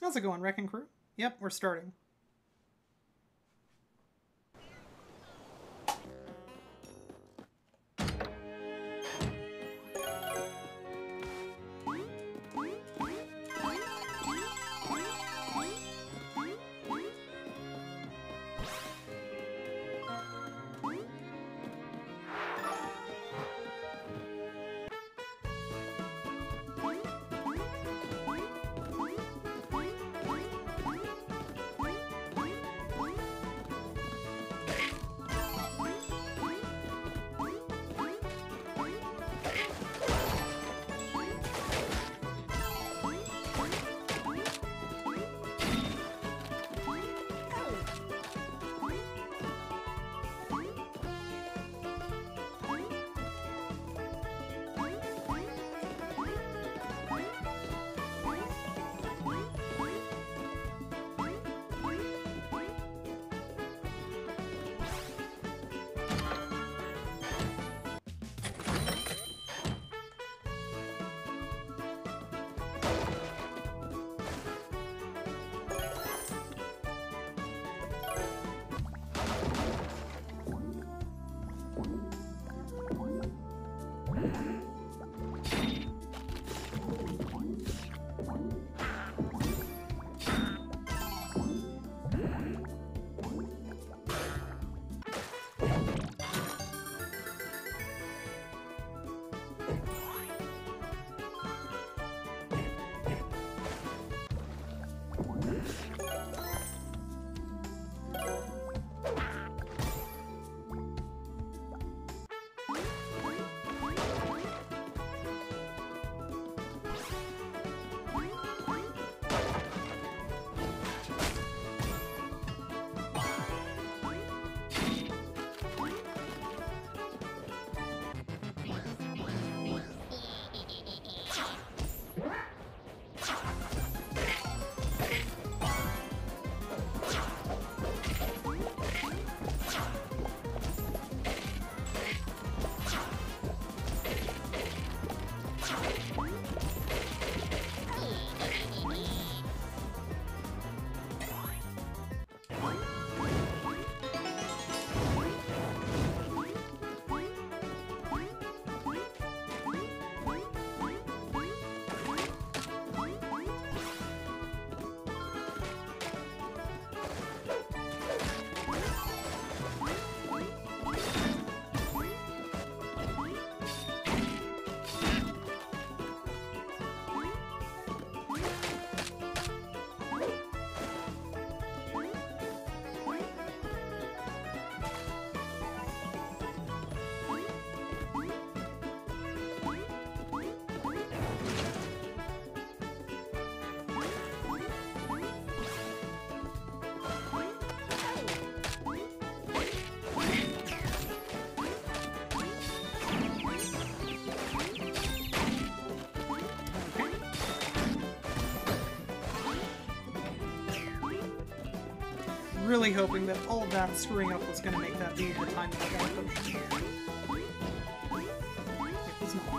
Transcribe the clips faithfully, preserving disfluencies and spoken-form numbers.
How's it going, Wrecking Crew? Yep, we're starting. Really hoping that all of that screwing up was going to make that be the time of the potion. It was not.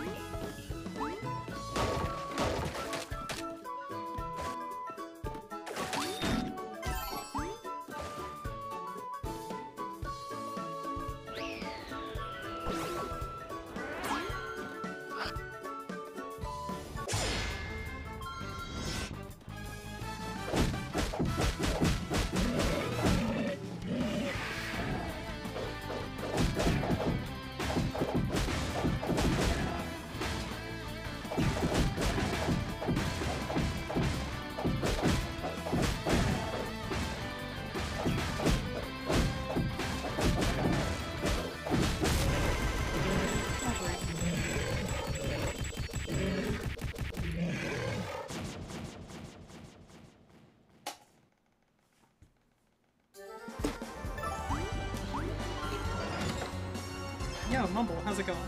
Yo, Mumble, how's it going?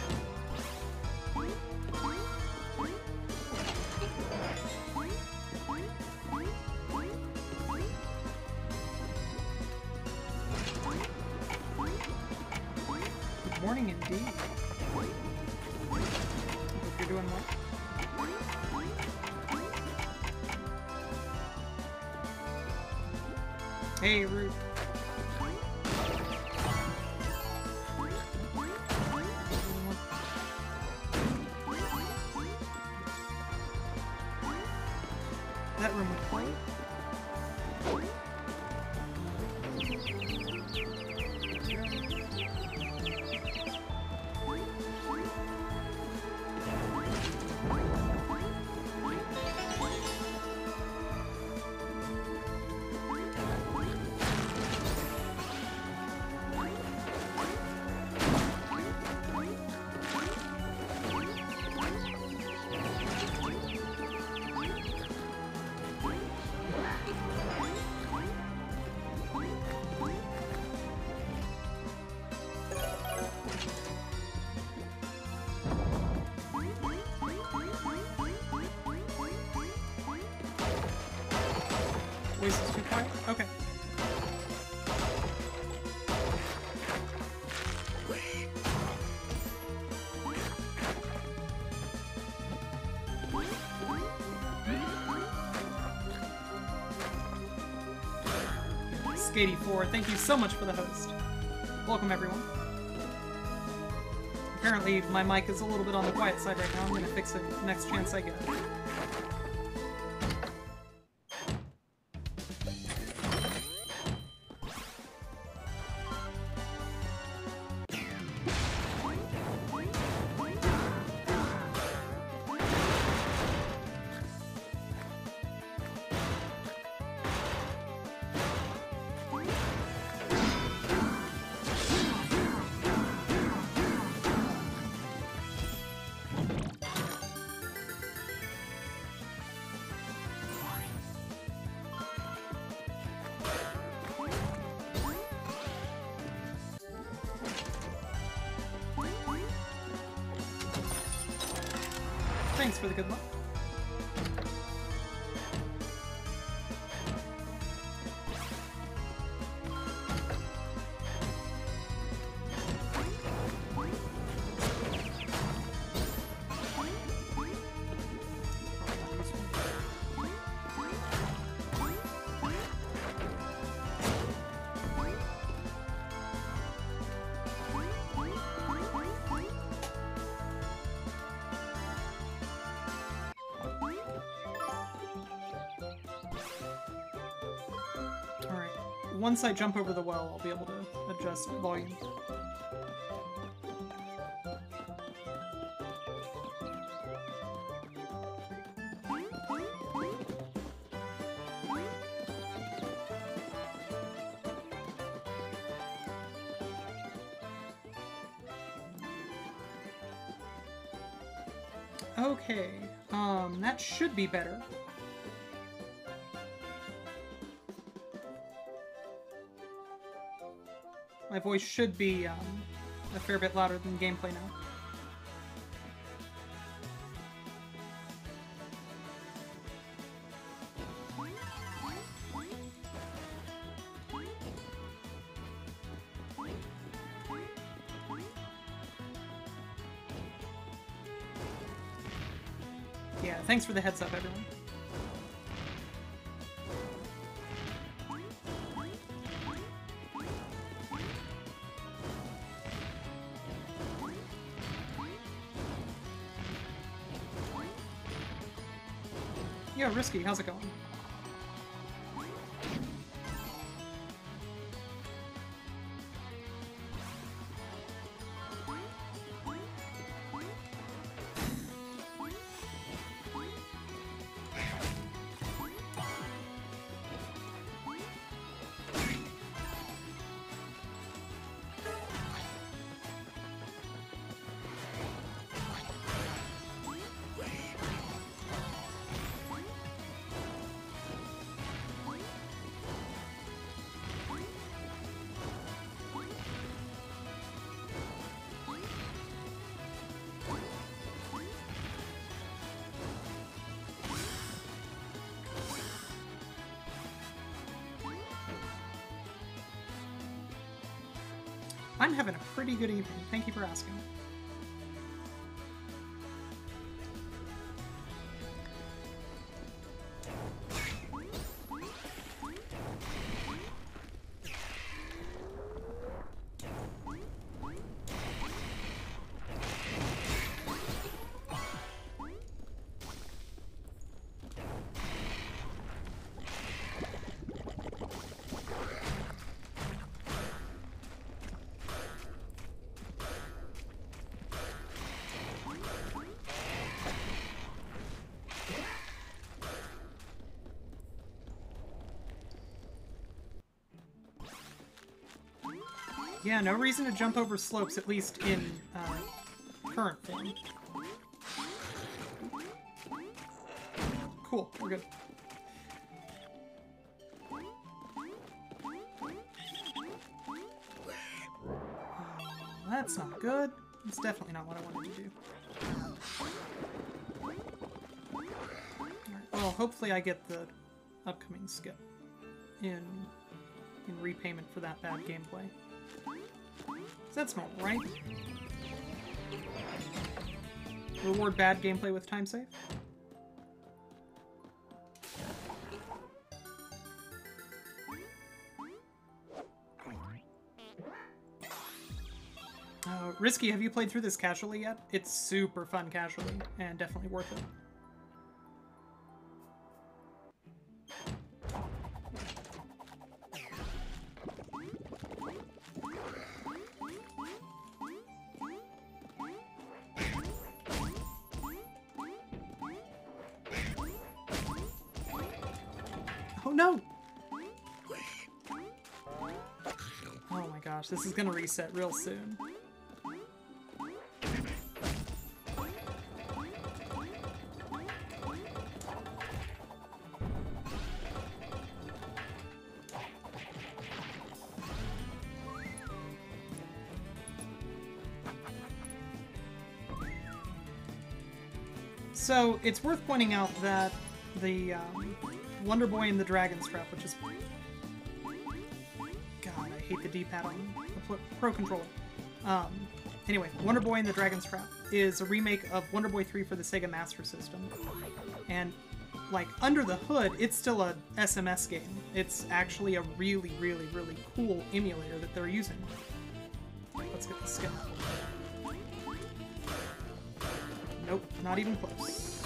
Good morning indeed. Hope you're doing well. Hey, rude. That room would play. Voice is too quiet? Okay. Skady four, thank you so much for the host. Welcome, everyone. Apparently, my mic is a little bit on the quiet side right now. I'm gonna fix it next chance I get. Thanks for the good luck. Once I jump over the well, I'll be able to adjust volume. Okay, um, that should be better. My voice should be um, a fair bit louder than gameplay now. Yeah, thanks for the heads up, everyone. Yo, Risky, how's it going? I'm having a pretty good evening. Thank you for asking. Yeah, no reason to jump over slopes, at least in uh, current form. Cool, we're good. Uh, that's not good. It's definitely not what I wanted to do. Alright, well, hopefully I get the upcoming skip in, in repayment for that bad gameplay. That's normal, right? Reward bad gameplay with time save? Uh, Risky, have you played through this casually yet? It's super fun casually, and definitely worth it. Oh no! Oh my gosh, this is gonna reset real soon. So, it's worth pointing out that the um, Wonder Boy and the Dragon's Trap, which is... God, I hate the D-pad on the Pro Controller. Um, anyway, Wonder Boy and the Dragon's Trap is a remake of Wonder Boy three for the Sega Master System. And, like, under the hood, it's still a S M S game. It's actually a really, really, really cool emulator that they're using. Let's get the skip. Nope, not even close.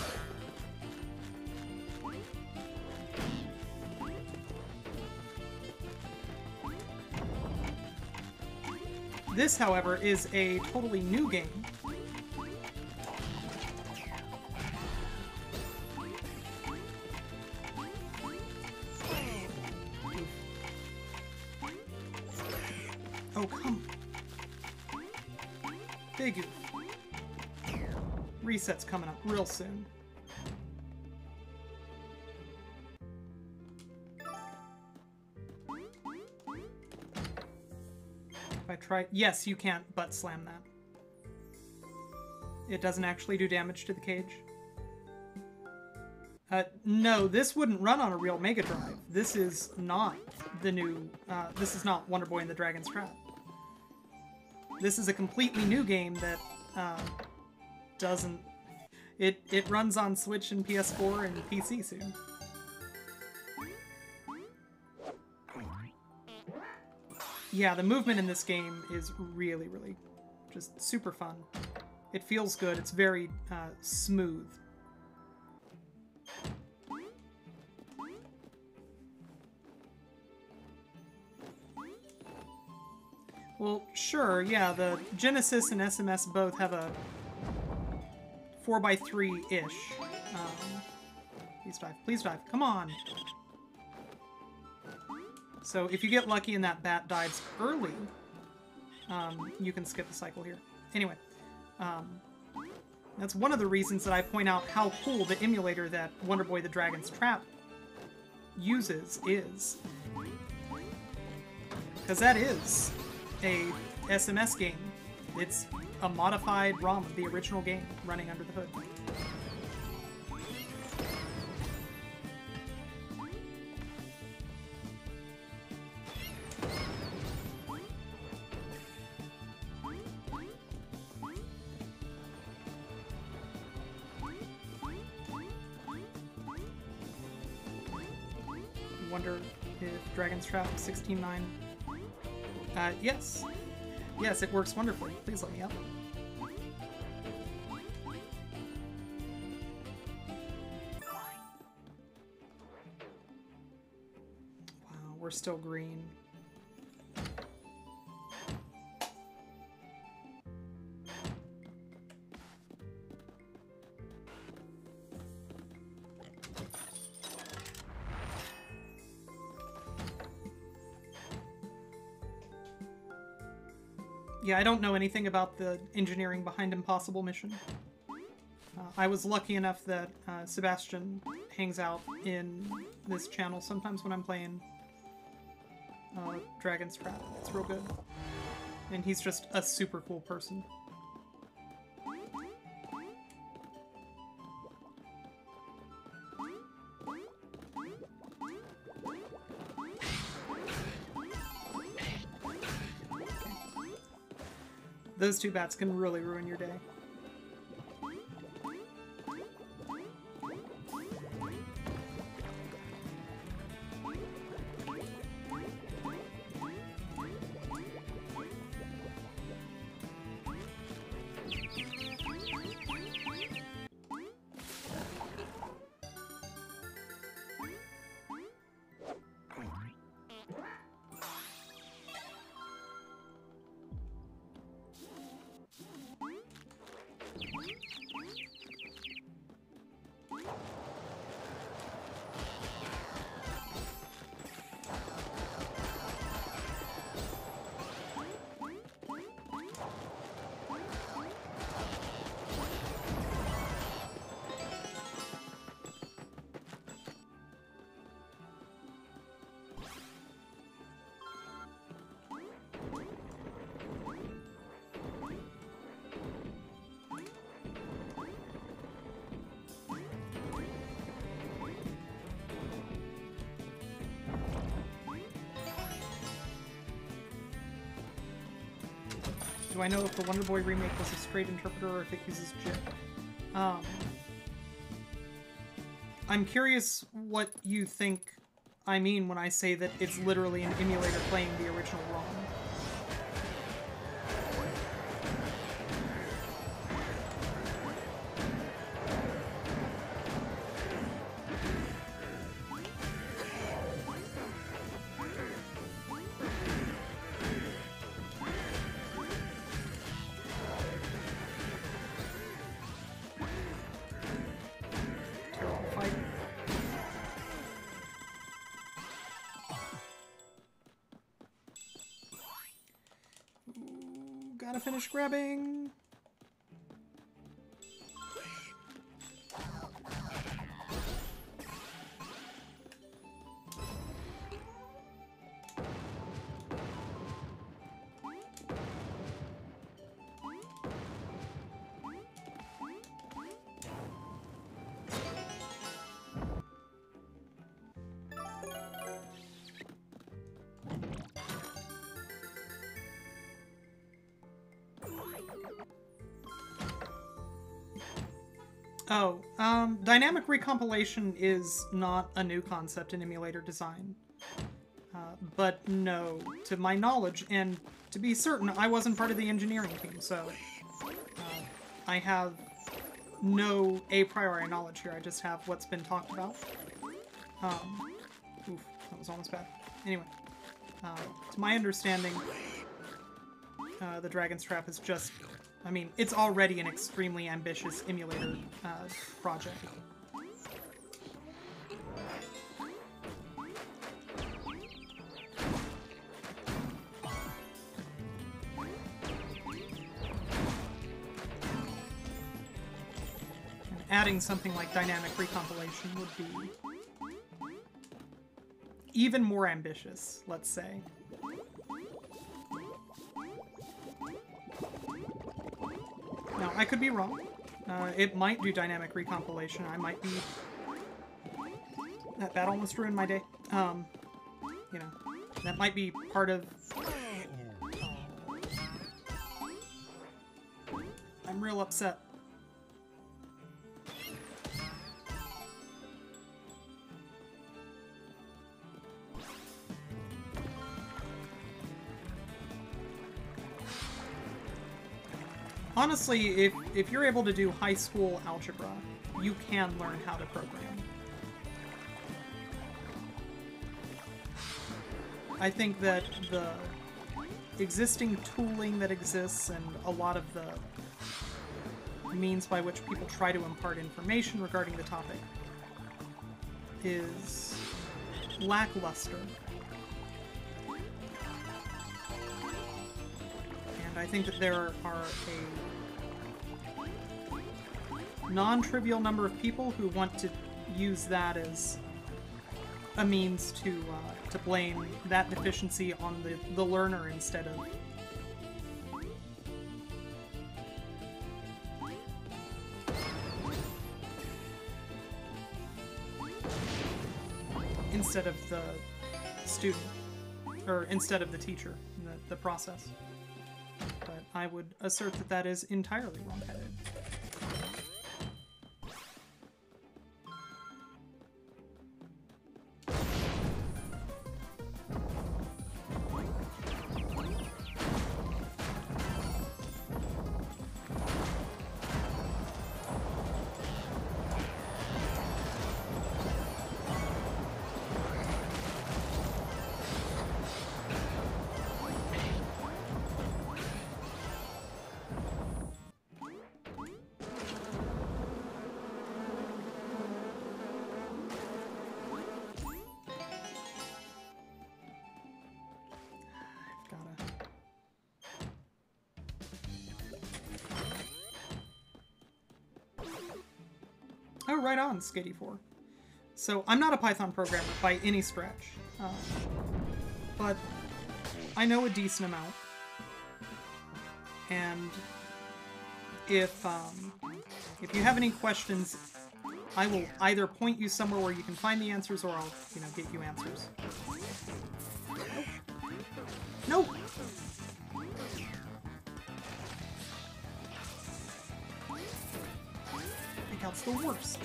This, however, is a totally new game. Oh, come. Big oof. Reset's coming up real soon. If I try... Yes, you can't butt slam that. It doesn't actually do damage to the cage. Uh, no, this wouldn't run on a real Mega Drive. This is not the new... Uh, this is not Wonder Boy and the Dragon's Trap. This is a completely new game that... Uh, doesn't... It, it runs on Switch and P S four and P C soon. Yeah, the movement in this game is really, really just super fun. It feels good. It's very uh, smooth. Well, sure, yeah, the Genesis and S M S both have a four by three-ish. Um, please dive, please dive, come on! So if you get lucky and that bat dives early, um, you can skip the cycle here. Anyway, um, that's one of the reasons that I point out how cool the emulator that Wonder Boy the Dragon's Trap uses is. Because that is a S M S game. It's a modified ROM of the original game running under the hood. Wonder if Dragon's Trap sixteen nine... Uh, yes. Yes, it works wonderfully. Please let me up. Wow, we're still green. Yeah, I don't know anything about the engineering behind Impossible Mission. Uh, I was lucky enough that uh, Sebastian hangs out in this channel sometimes when I'm playing uh, Dragon's Trap. It's real good. And he's just a super cool person. Those two bats can really ruin your day. Do I know if the Wonder Boy remake was a straight interpreter or if it uses J I P? Um, I'm curious what you think I mean when I say that it's literally an emulator playing the original ROM. Gotta finish grabbing. Oh, um, dynamic recompilation is not a new concept in emulator design. Uh, but no, to my knowledge, and to be certain, I wasn't part of the engineering team, so uh, I have no a priori knowledge here. I just have what's been talked about. Um, oof, that was almost bad. Anyway, uh, to my understanding, uh, the Dragon's Trap is just... I mean, it's already an extremely ambitious emulator uh, project. And adding something like dynamic recompilation would be even more ambitious, let's say. Now, I could be wrong. Uh, it might do dynamic recompilation. I might be... That, that almost ruined my day. Um, you know, that might be part of... I'm real upset. Honestly, if, if you're able to do high school algebra, you can learn how to program. I think that the existing tooling that exists and a lot of the means by which people try to impart information regarding the topic is lackluster. And I think that there are a non-trivial number of people who want to use that as a means to uh, to blame that deficiency on the, the learner instead of instead of the student, or instead of the teacher in the, the process. But I would assert that that is entirely wrong-headed. Oh, right on, Skitty four. So, I'm not a Python programmer by any stretch, uh, but I know a decent amount. And if um, if you have any questions, I will either point you somewhere where you can find the answers, or I'll, you know, get you answers. No! That's the worst.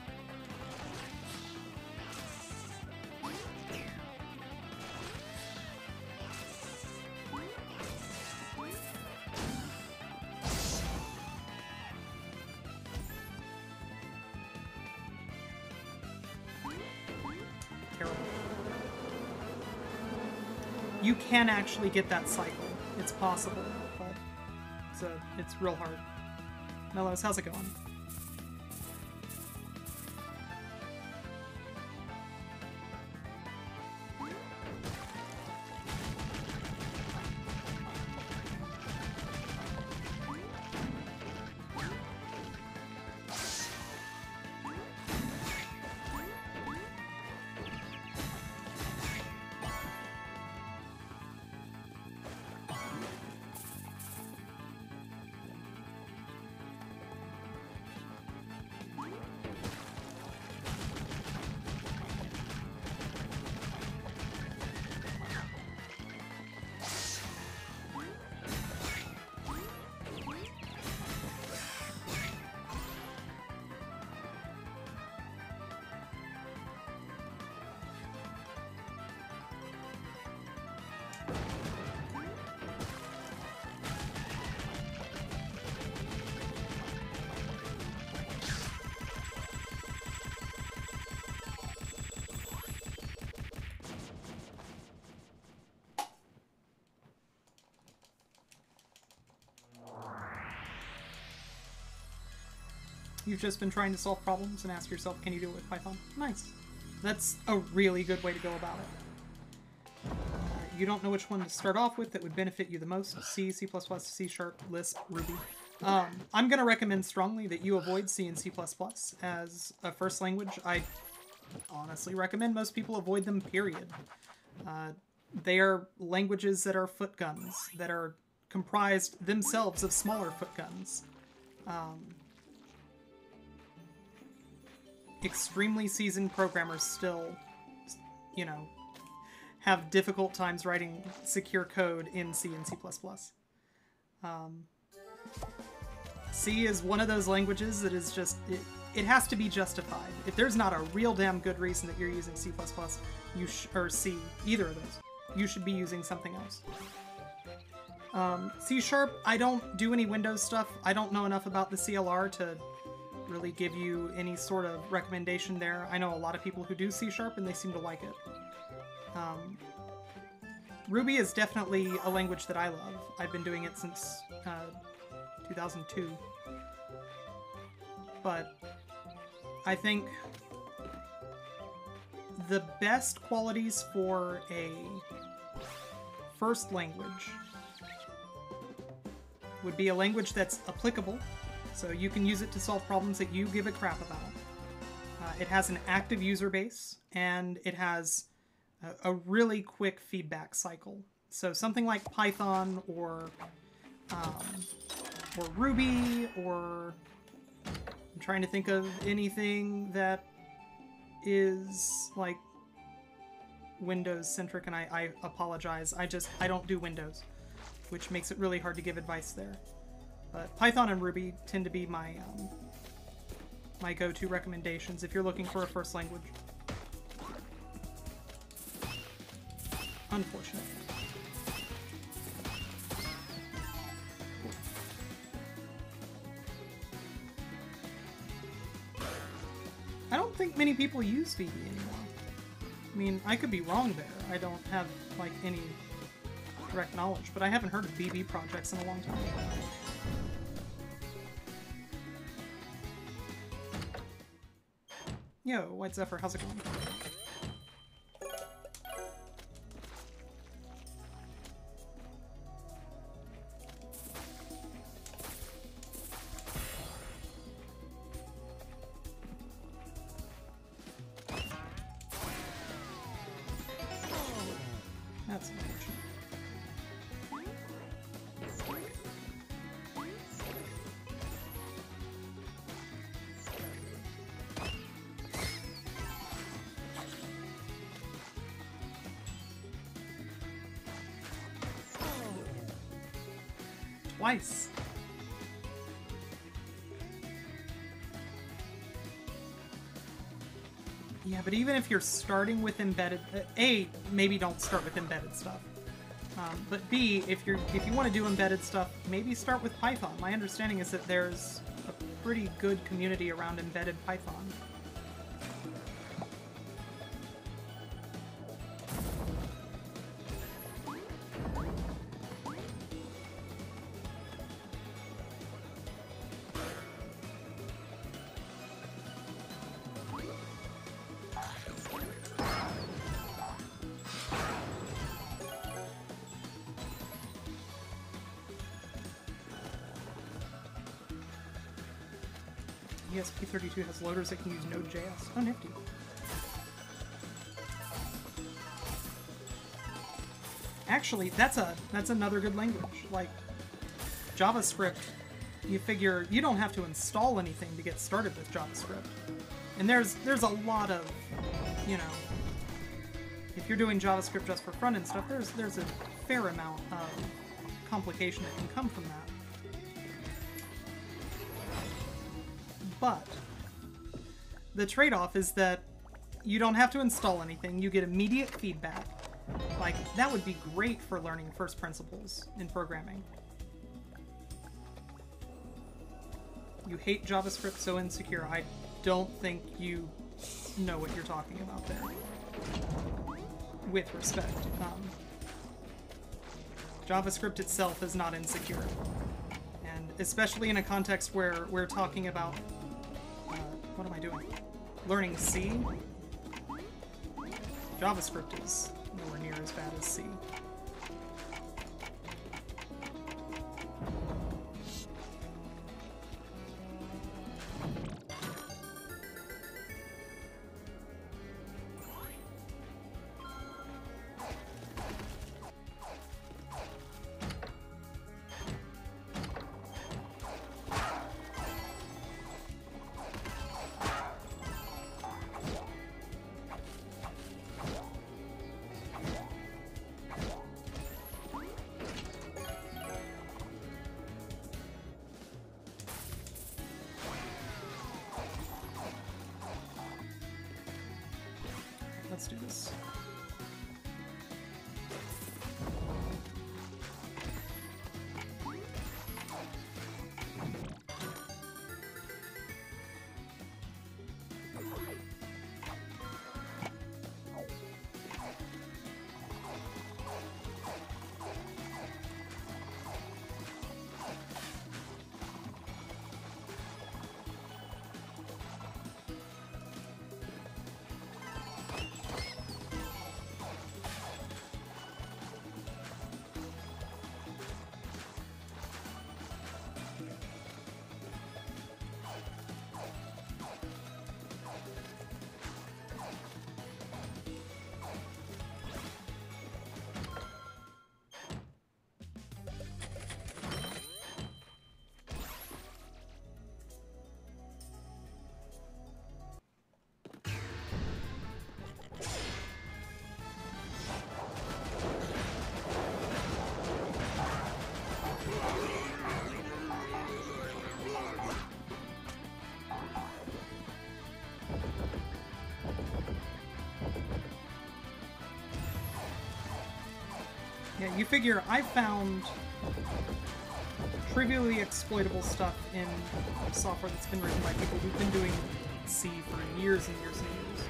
Terrible. You can actually get that cycle. It's possible, but it's, a, it's real hard. Mellows, how's it going? You've just been trying to solve problems and ask yourself, can you do it with Python? Nice. That's a really good way to go about it. Uh, you don't know which one to start off with that would benefit you the most. C, C plus plus, C Sharp, Lisp, Ruby. Um, I'm going to recommend strongly that you avoid C and C plus plus as a first language. I honestly recommend most people avoid them, period. Uh, they are languages that are foot guns, that are comprised themselves of smaller foot guns. Um, extremely seasoned programmers still, you know, have difficult times writing secure code in C and C plus plus. Um, C is one of those languages that is just, it, it has to be justified. If there's not a real damn good reason that you're using C plus plus, you sh or C, either of those, you should be using something else. Um, C Sharp, I don't do any Windows stuff. I don't know enough about the C L R to really give you any sort of recommendation there. I know a lot of people who do C Sharp and they seem to like it. Um, Ruby is definitely a language that I love. I've been doing it since uh, two thousand two. But I think the best qualities for a first language would be a language that's applicable, so you can use it to solve problems that you give a crap about. Uh, it has an active user base, and it has a, a really quick feedback cycle. So something like Python or um, or Ruby, or I'm trying to think of anything that is like Windows centric, and I, I apologize. I just I don't do Windows, which makes it really hard to give advice there. But Python and Ruby tend to be my um, my go-to recommendations if you're looking for a first language. Unfortunate. I don't think many people use V B anymore. I mean, I could be wrong there. I don't have, like, any direct knowledge, but I haven't heard of V B projects in a long time. Yo, White Zephyr, how's it going? That's unfortunate. Twice. Yeah, but even if you're starting with embedded, uh, A, maybe don't start with embedded stuff. Um, but B, if you're if you want to do embedded stuff, maybe start with Python. My understanding is that there's a pretty good community around embedded Python. E S P thirty-two has loaders that can use Node.js. Oh, nifty. Actually, that's a that's another good language. Like JavaScript, you figure you don't have to install anything to get started with JavaScript. And there's there's a lot of, you know, if you're doing JavaScript just for front-end stuff, there's there's a fair amount of complication that can come from that. But the trade-off is that you don't have to install anything. You get immediate feedback. Like, that would be great for learning first principles in programming. You hate JavaScript, so insecure. I don't think you know what you're talking about there. With respect. Um, JavaScript itself is not insecure. And especially in a context where we're talking about what am I doing? Learning C? JavaScript is nowhere near as bad as C. Let's do this. Yeah, you figure I found trivially exploitable stuff in software that's been written by people who've been doing C for years and years and years.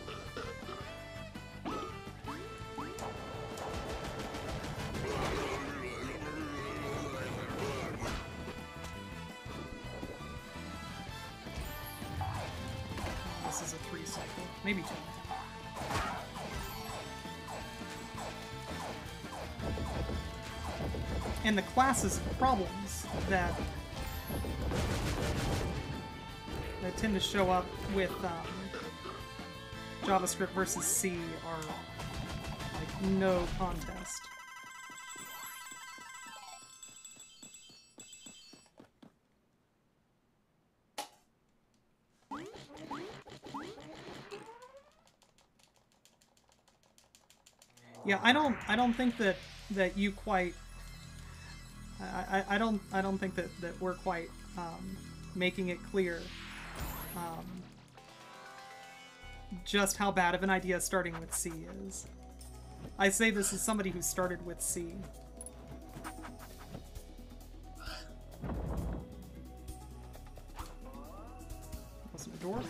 This is a three cycle, maybe two. And the classes of problems that that tend to show up with um, JavaScript versus C are like no contest. Yeah, I don't I don't think that that you quite I, I, I don't I don't think that, that we're quite um, making it clear um, just how bad of an idea starting with C is. I say this as somebody who started with C. Wasn't a door?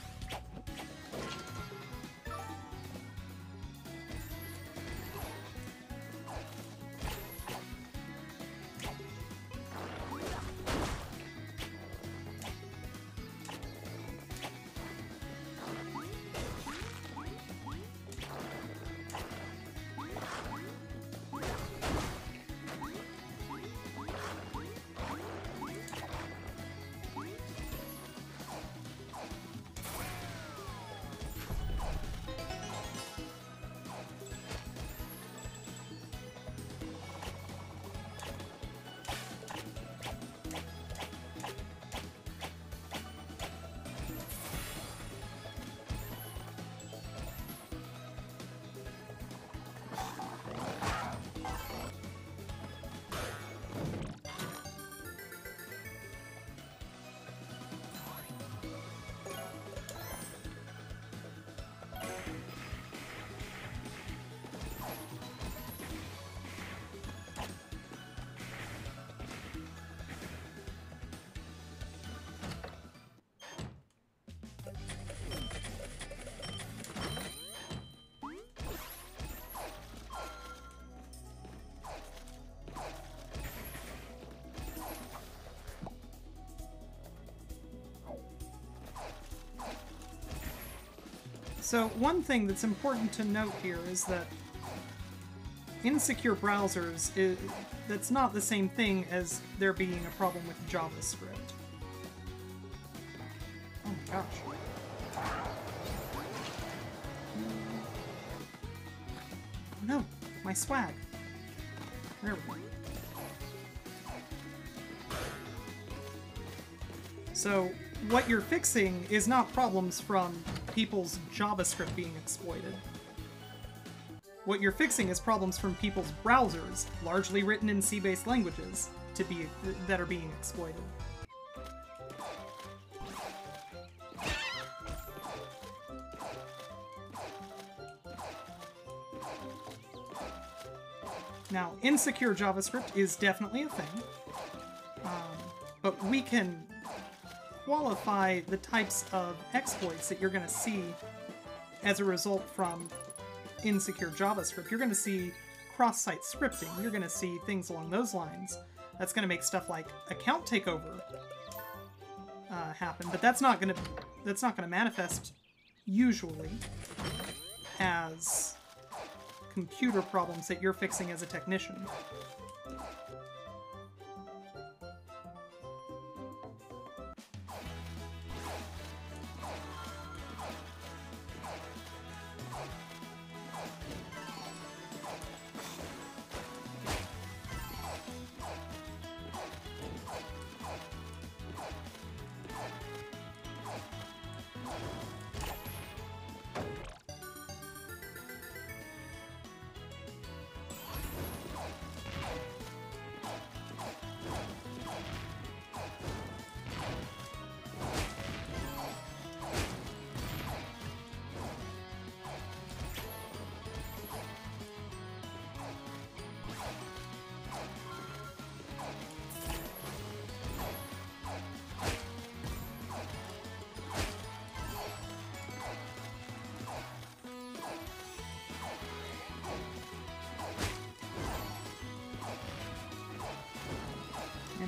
So one thing that's important to note here is that insecure browsers, is, that's not the same thing as there being a problem with JavaScript. Oh my gosh. No, my swag. There we go. So what you're fixing is not problems from people's JavaScript being exploited. What you're fixing is problems from people's browsers, largely written in C-based languages, to be that are being exploited. Now, insecure JavaScript is definitely a thing, um, but we can qualify the types of exploits that you're going to see as a result from insecure JavaScript. You're going to see cross-site scripting. You're going to see things along those lines. That's going to make stuff like account takeover uh, happen, but that's not going to that's not going to manifest usually as computer problems that you're fixing as a technician.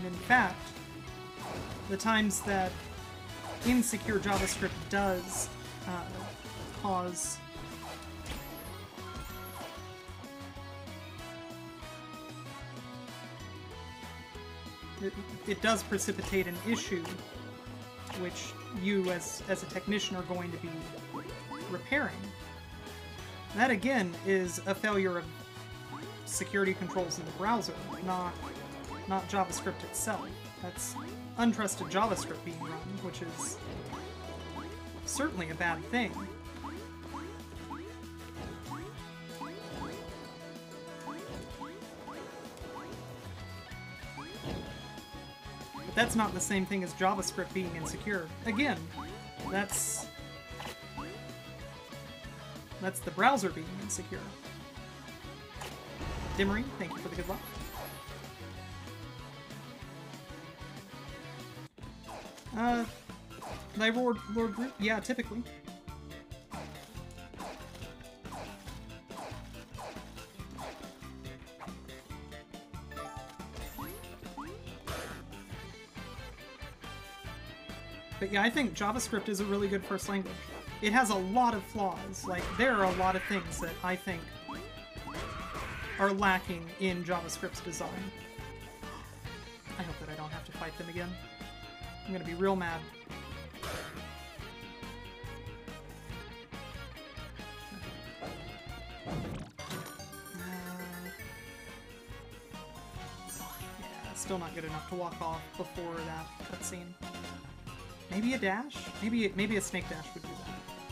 And in fact, the times that insecure JavaScript does uh, cause it, it does precipitate an issue which you as, as a technician are going to be repairing. That again is a failure of security controls in the browser, not, not JavaScript itself. That's untrusted JavaScript being run, which is certainly a bad thing. But that's not the same thing as JavaScript being insecure. Again, that's that's the browser being insecure. Dimmery, thank you for the good luck. Uh, Thy Lord, Lord Groot? Yeah, typically. But yeah, I think JavaScript is a really good first language. It has a lot of flaws. Like, there are a lot of things that I think are lacking in JavaScript's design. I hope that I don't have to fight them again. I'm gonna be real mad. Uh, yeah, still not good enough to walk off before that cutscene. Maybe a dash? Maybe maybe a snake dash would do that.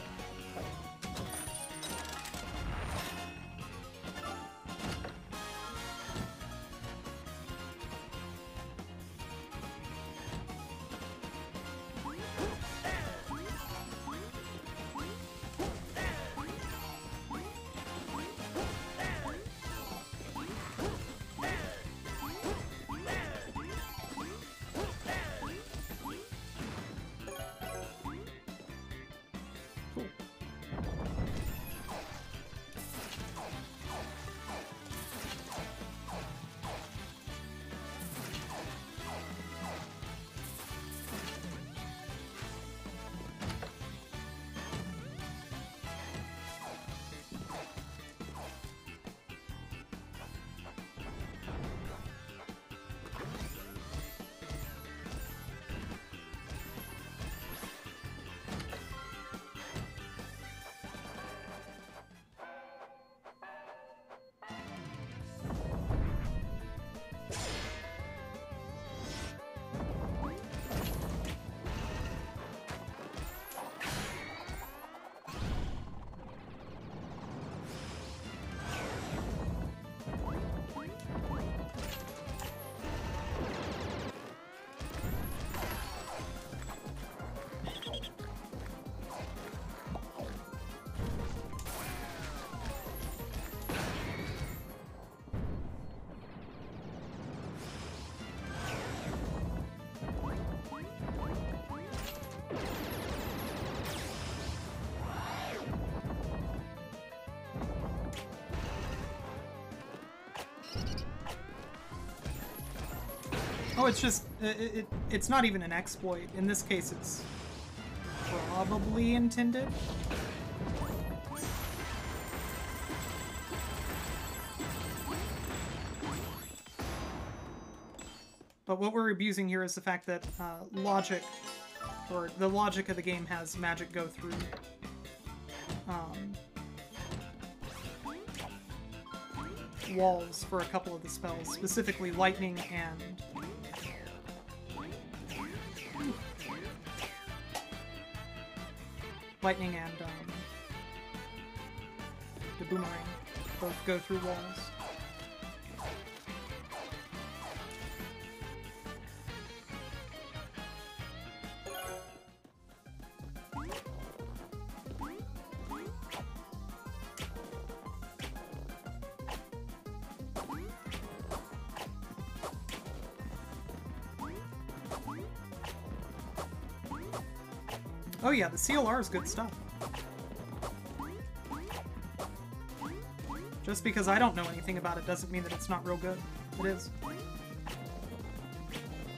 Oh, it's just, it, it, it's not even an exploit. In this case, it's probably intended. But what we're abusing here is the fact that uh, logic, or the logic of the game has magic go through um, walls for a couple of the spells, specifically lightning and lightning and um, the boomerang both go through walls. Oh yeah, the C L R is good stuff. Just because I don't know anything about it doesn't mean that it's not real good. It is.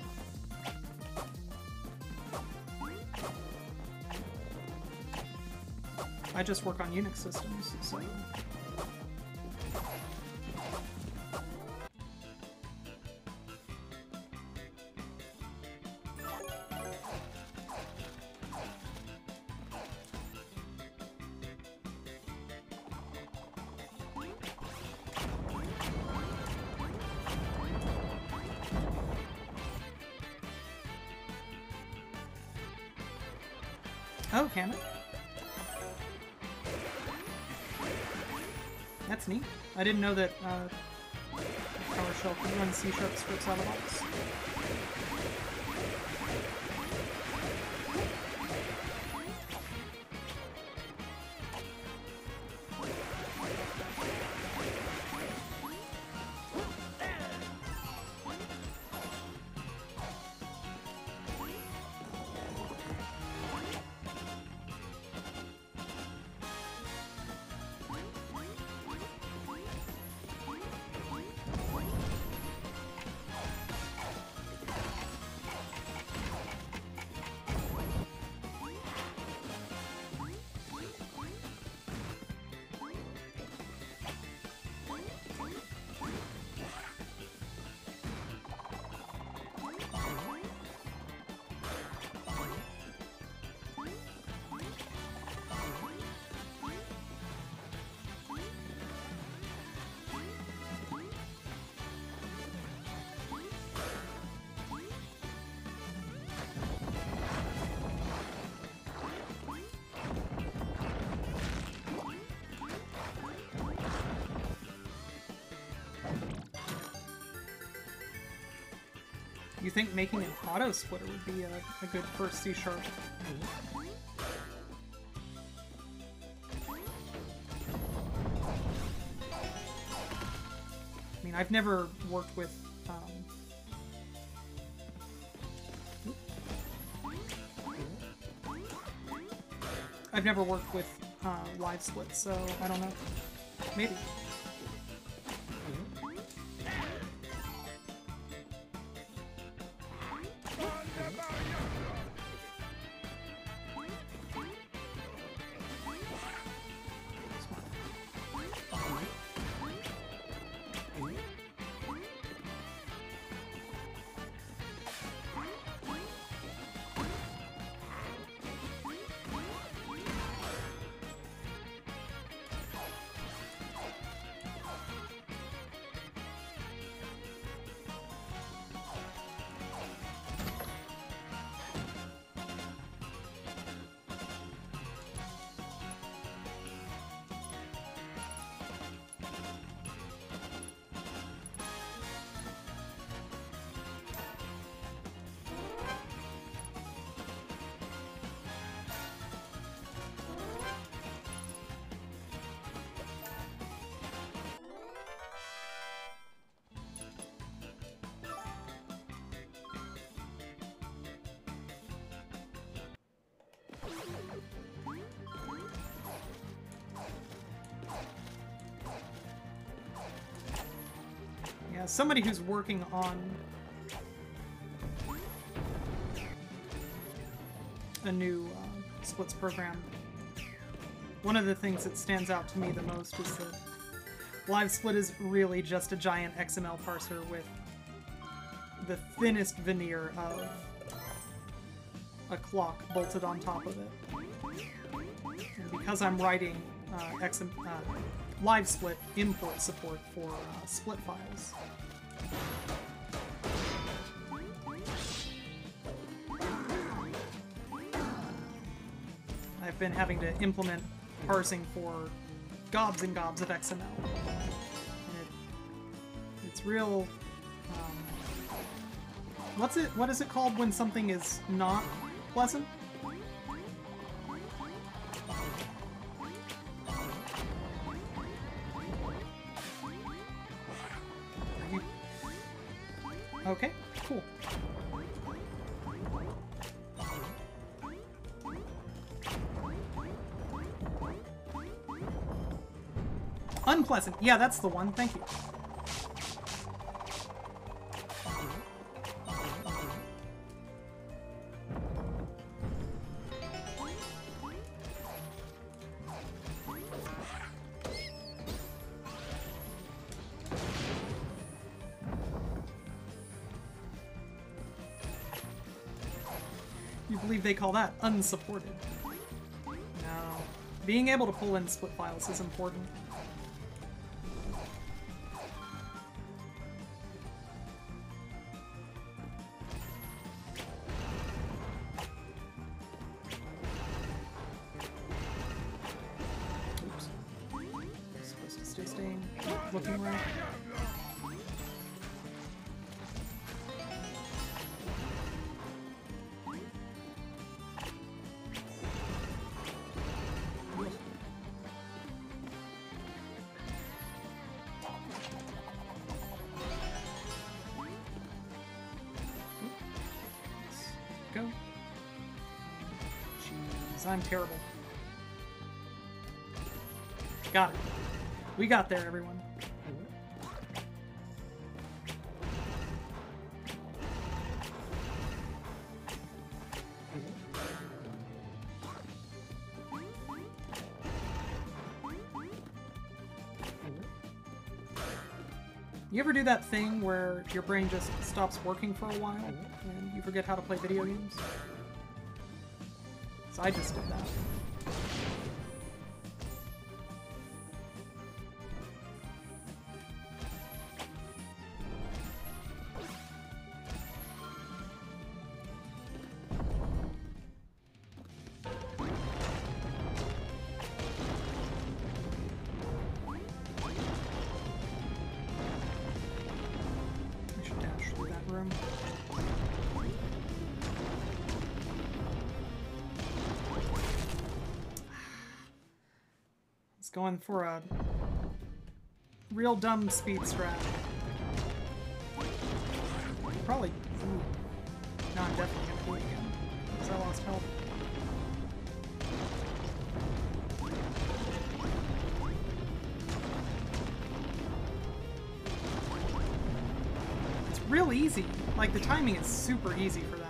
I just work on Unix systems, so... Oh, can it? That's neat. I didn't know that uh, PowerShell could run C-sharp scripts out of the box. You think making an auto splitter would be a, a good first C sharp? I mean, I've never worked with um, I've never worked with uh, live splits, so I don't know. Maybe. Yeah, somebody who's working on a new uh, splits program, one of the things that stands out to me the most is that LiveSplit is really just a giant X M L parser with the thinnest veneer of a clock bolted on top of it. And because I'm writing uh, X M L, uh, LiveSplit import support for uh, split files. I've been having to implement parsing for gobs and gobs of X M L. And it, it's real... Um, what's it? What is it called when something is not pleasant? Okay, cool. Unpleasant. Yeah, that's the one. Thank you. You believe they call that unsupported? No. Being able to pull in split files is important. Oops. Supposed to stay staying, looking right. Go. Jeez, I'm terrible. Got it. We got there, everyone. You ever do that thing where your brain just stops working for a while and you forget how to play video games? So I just did that. Going for a real dumb speed strat. Probably. Ooh. No, I'm definitely gonna do it again because I lost health. It's real easy. Like, the timing is super easy for that.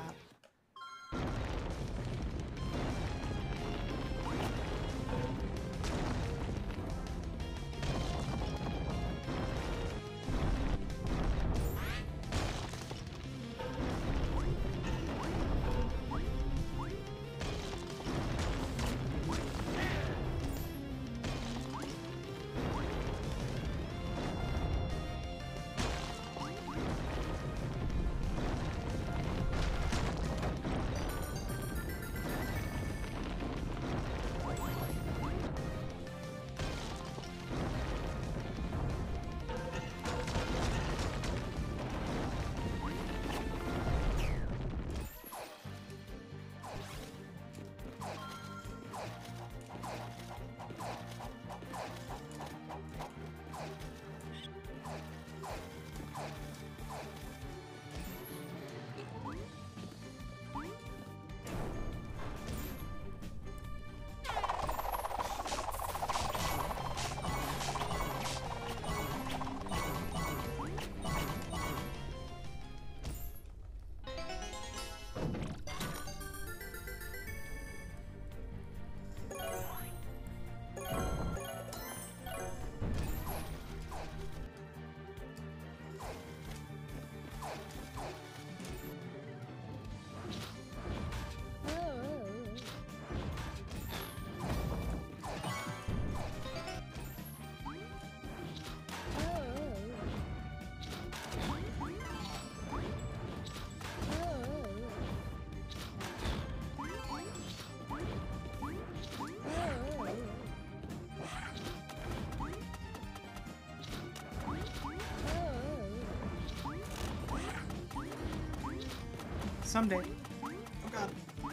Someday. Oh god.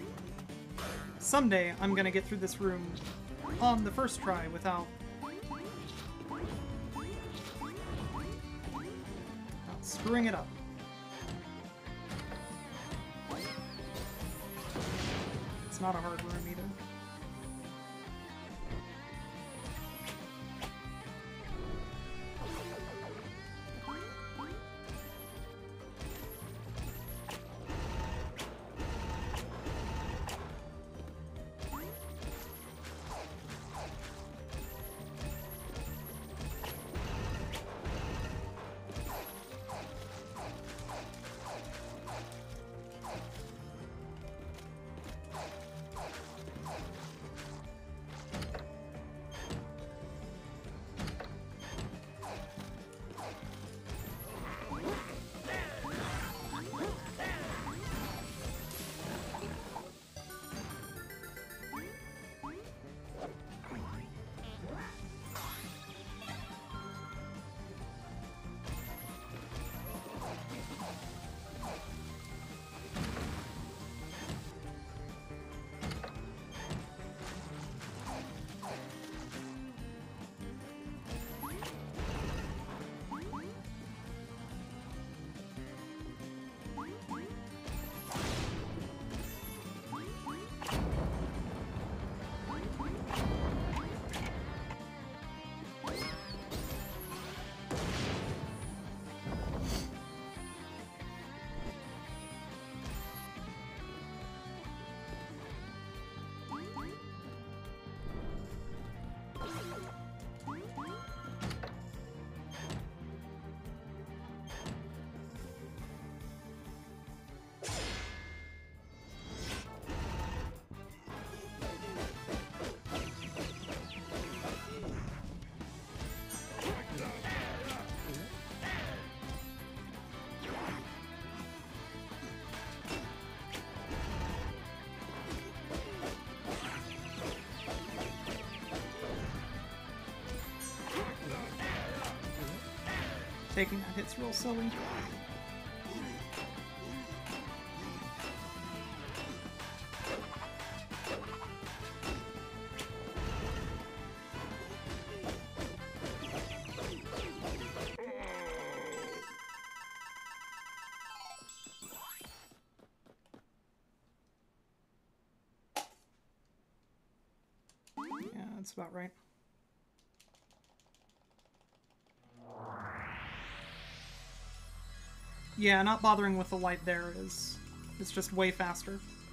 Someday I'm gonna get through this room on the first try without... without screwing it up. It's not a hard room either. Taking that hit's real silly. Yeah, that's about right. Yeah, not bothering with the light there is... it's just way faster.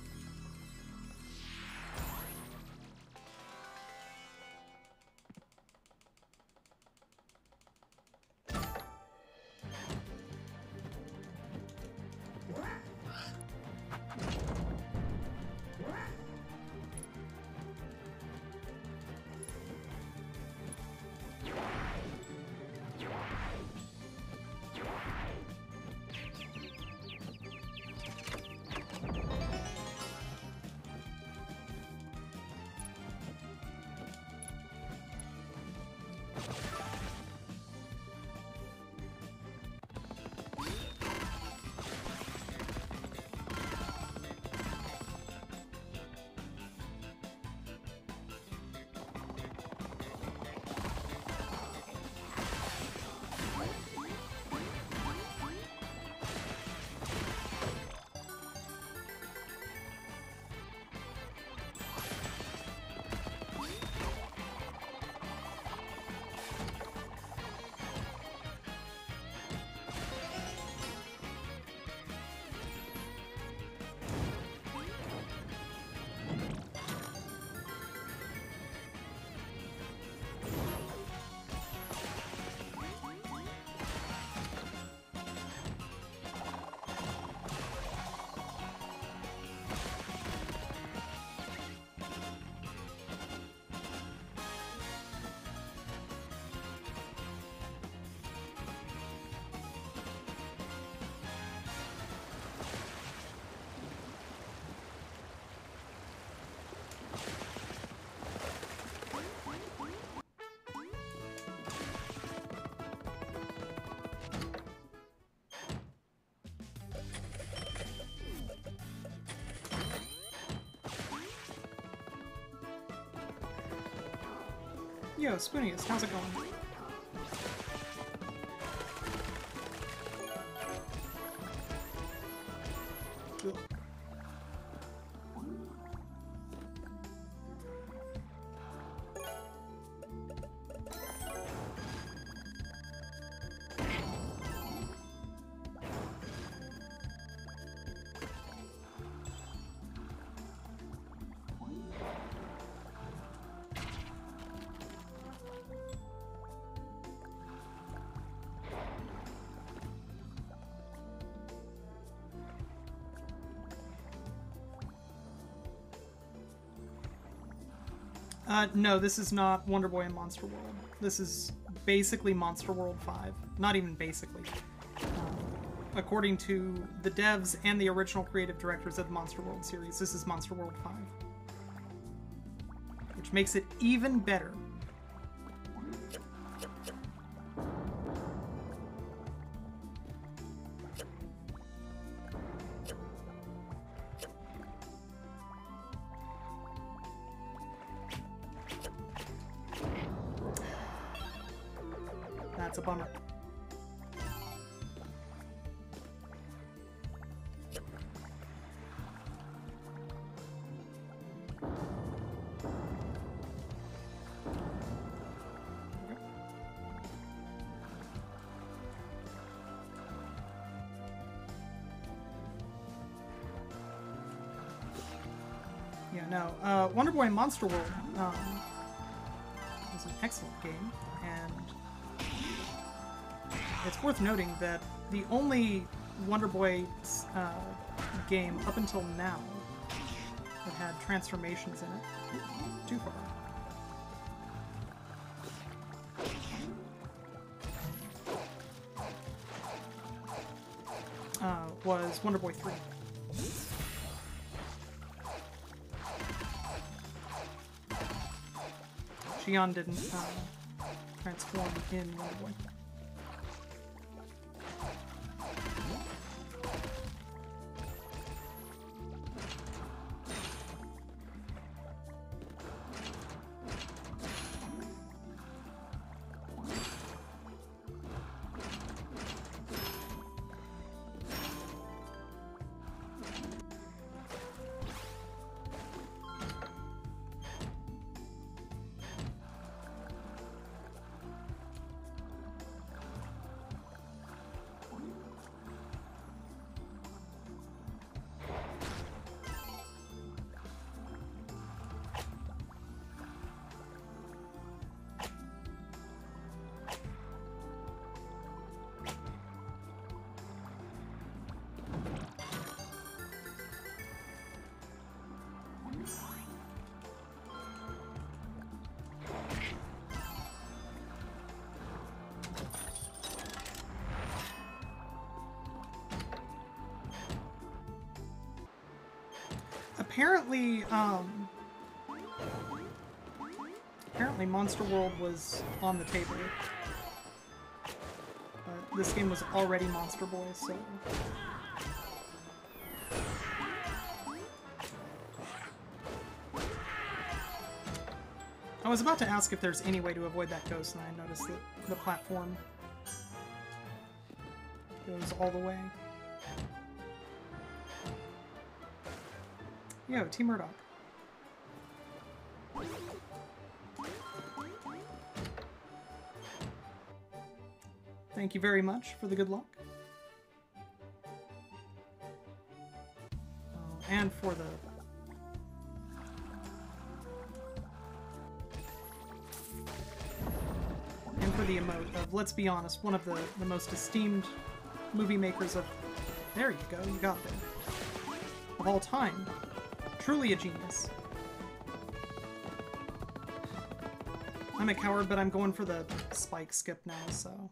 Yo, Spoonius, how's it going? Ugh. Uh, no, this is not Wonder Boy and Monster World. This is basically Monster World five. Not even basically. Um, according to the devs and the original creative directors of the Monster World series, this is Monster World five. Which makes it even better. That's a bummer. Yeah, no. Uh, Wonder Boy and Monster World. Um, an excellent game, and it's worth noting that the only Wonder Boy uh, game up until now that had transformations in it, too far, uh, was Wonder Boy three. Xion didn't uh, transform in Wonder Boy. Apparently, um, apparently Monster World was on the table. But this game was already Monster Boy, so... I was about to ask if there's any way to avoid that ghost, and I noticed that the platform goes all the way. Yo, Team Murdoch. Thank you very much for the good luck. Oh, and for the... And for the emote of, let's be honest, one of the, the most esteemed movie makers of... There you go, you got there. Of all time. Truly a genius. I'm a coward, but I'm going for the spike skip now, so...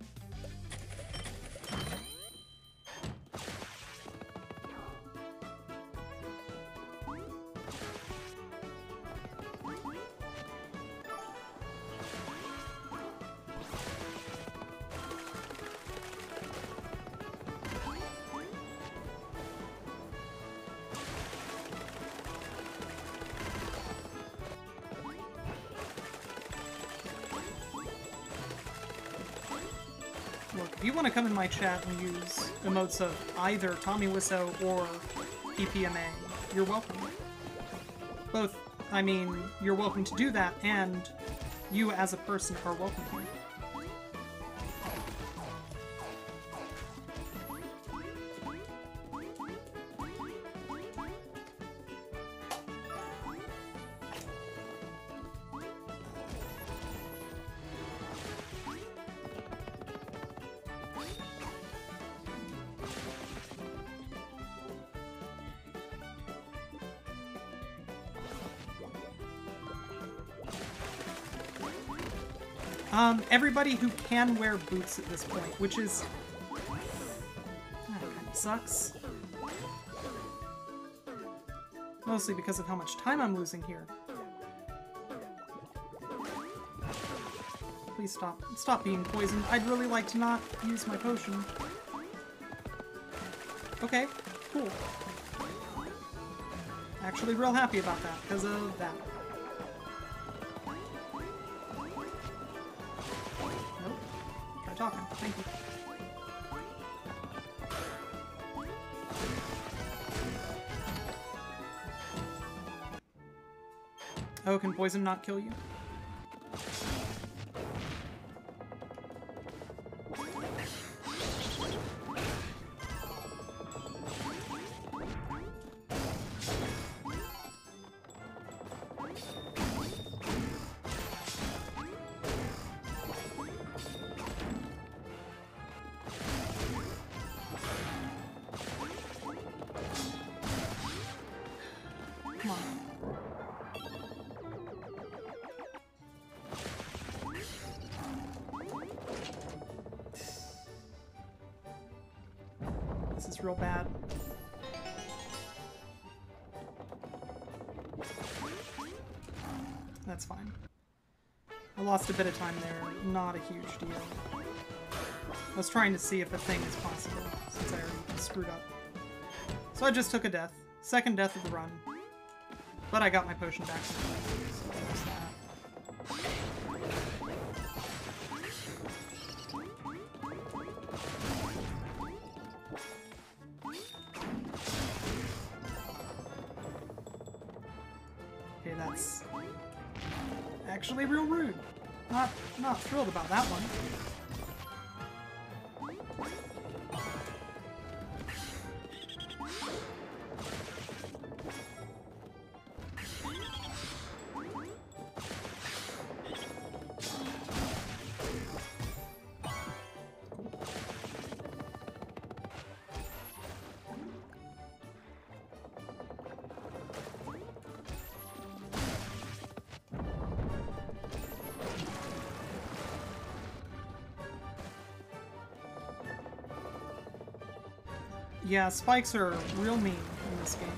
Look, if you want to come in my chat and use emotes of either Tommy Wiseau or P P M A, you're welcome. Both, I mean, you're welcome to do that, and you as a person are welcome here. Um, everybody who can wear boots at this point, which is... That kind of sucks. Mostly because of how much time I'm losing here. Please stop. Stop being poisoned. I'd really like to not use my potion. Okay, cool. Actually real happy about that, because of that. Talking. Thank you. Oh, can poison not kill you? It's real bad. That's fine. I lost a bit of time there. Not a huge deal. I was trying to see if a thing is possible, since I already screwed up. So I just took a death. Second death of the run. But I got my potion back, so there's that. Okay, that's actually real rude. Not, not thrilled about that one. Yeah, spikes are real mean in this game.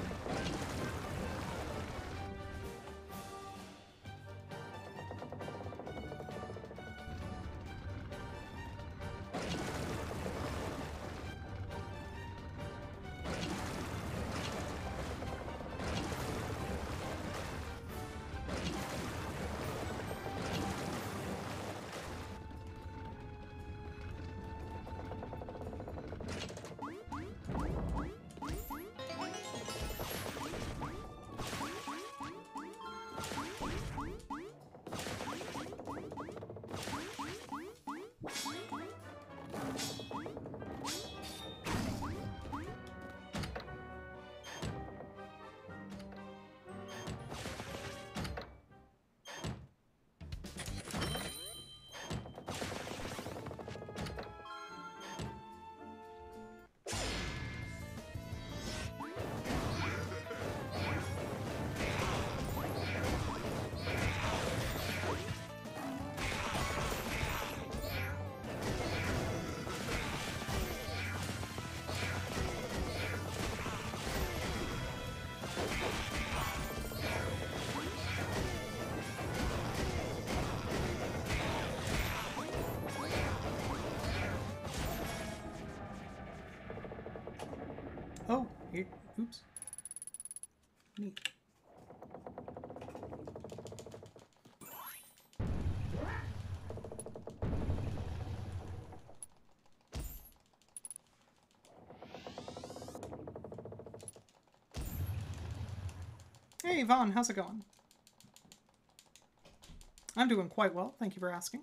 Oh, here, oops. Neat. Hey, Vaughn, how's it going? I'm doing quite well, thank you for asking.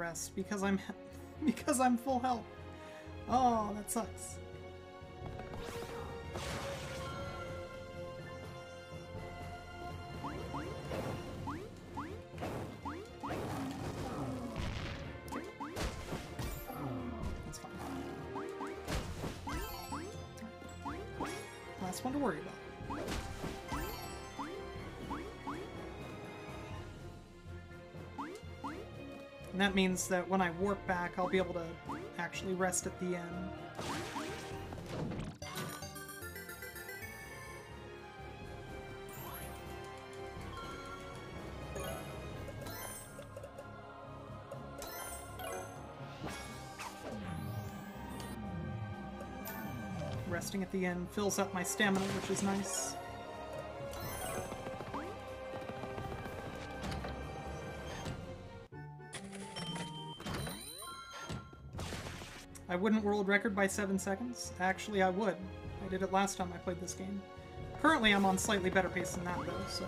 rest because I'm because I'm full health. Oh, that sucks. That's fine. Last one to worry about. And that means that when I warp back, I'll be able to actually rest at the end. Resting at the end fills up my stamina, which is nice. I wouldn't world record by seven seconds. Actually, I would. I did it last time I played this game. Currently, I'm on slightly better pace than that, though, so...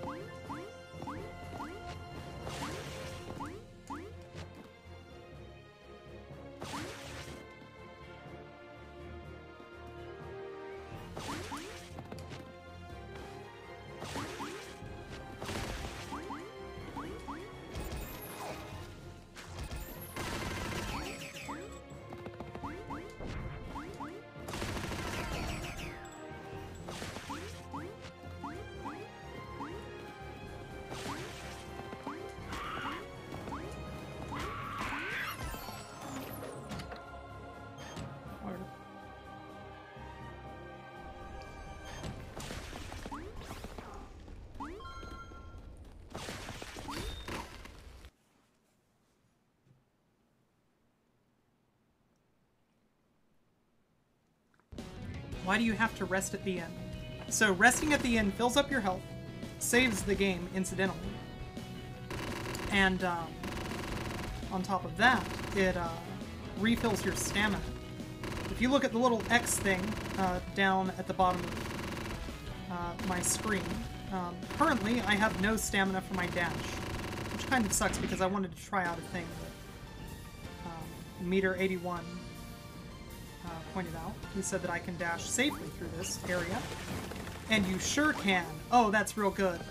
Why do you have to rest at the end? So resting at the end fills up your health, saves the game incidentally, and um, on top of that, it uh, refills your stamina. If you look at the little X thing uh, down at the bottom of uh, my screen, um, currently I have no stamina for my dash, which kind of sucks because I wanted to try out a thing that um, Meter eighty-one Uh, pointed out. He said that I can dash safely through this area. And you sure can. Oh, that's real good.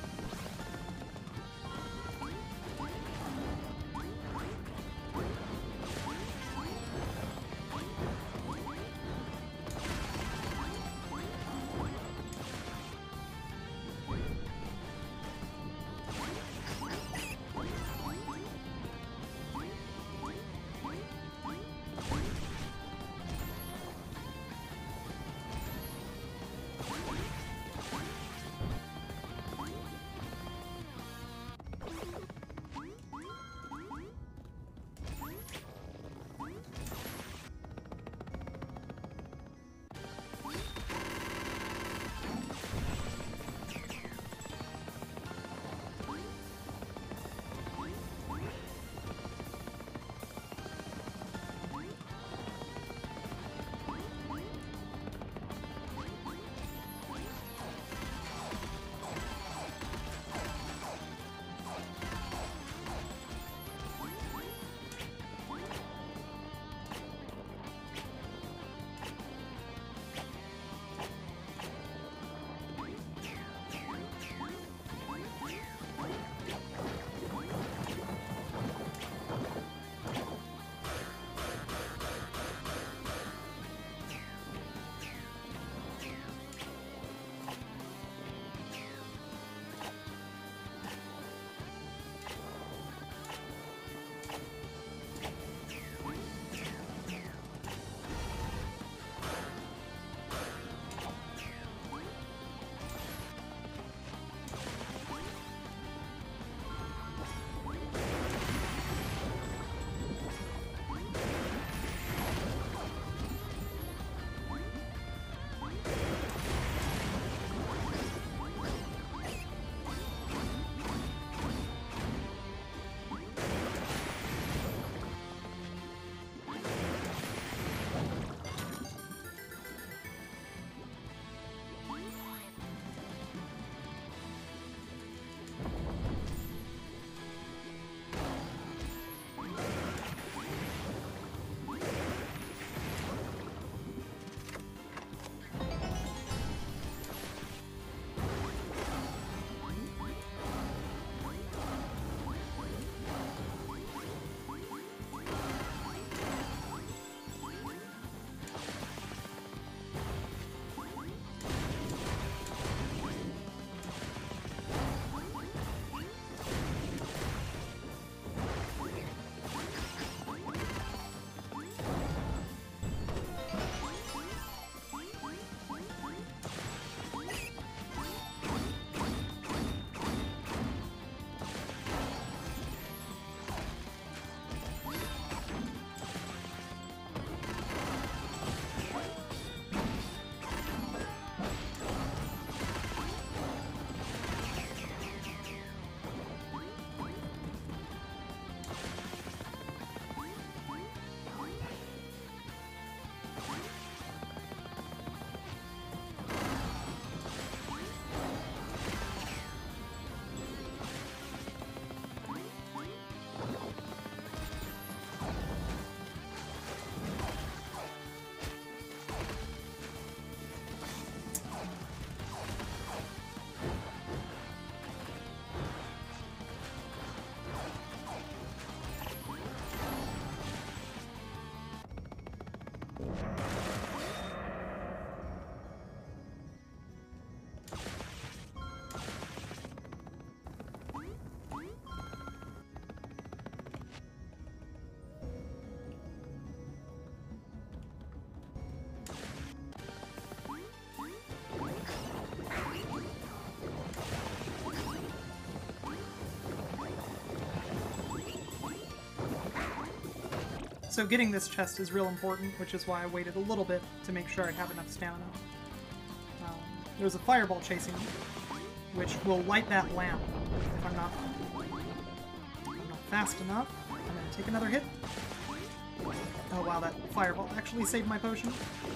So getting this chest is real important, which is why I waited a little bit to make sure I'd have enough stamina. Um, there's a fireball chasing me, which will light that lamp if I'm not, if I'm not fast enough. I'm gonna take another hit. Oh wow, that fireball actually saved my potion.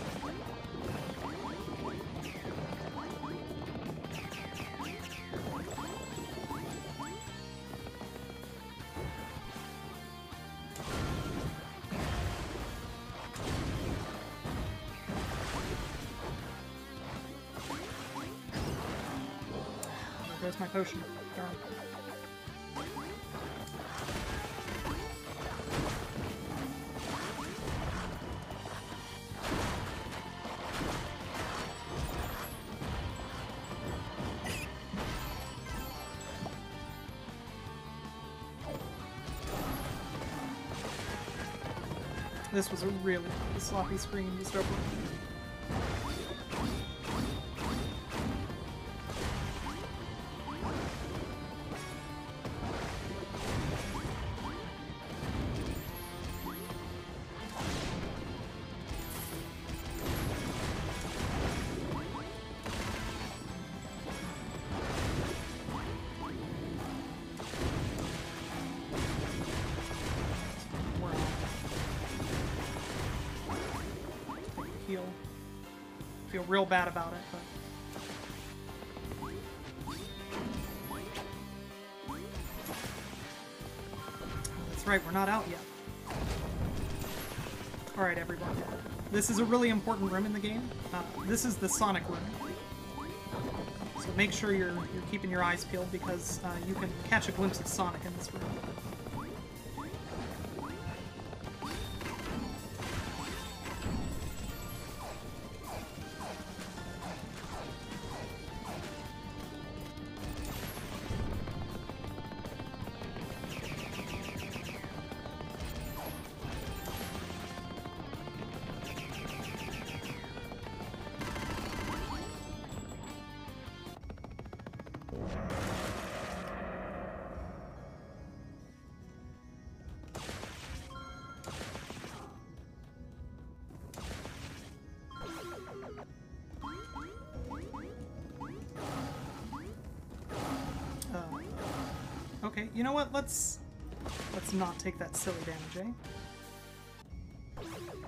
There's my potion. Darn. This was a really sloppy screen just over. Feel, feel real bad about it, but that's right, we're not out yet. Alright, everyone. This is a really important room in the game. Uh, this is the Sonic room. So make sure you're, you're keeping your eyes peeled because uh, you can catch a glimpse of Sonic in this room. Okay, you know what? Let's let's not take that silly damage, eh?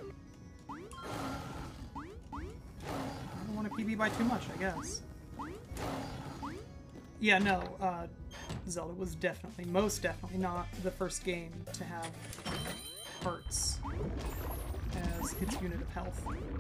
I don't want to P B by too much, I guess. Yeah, no, uh, Zelda was definitely, most definitely not the first game to have hearts as its unit of health.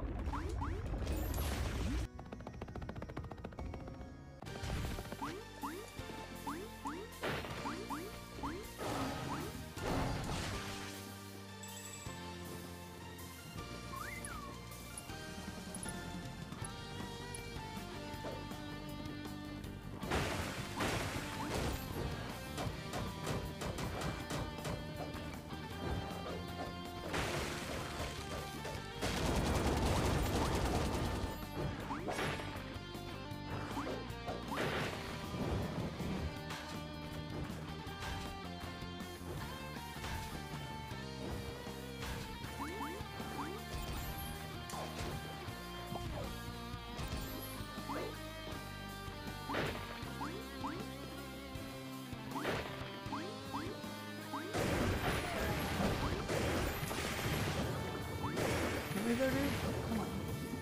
There, dude? Come on.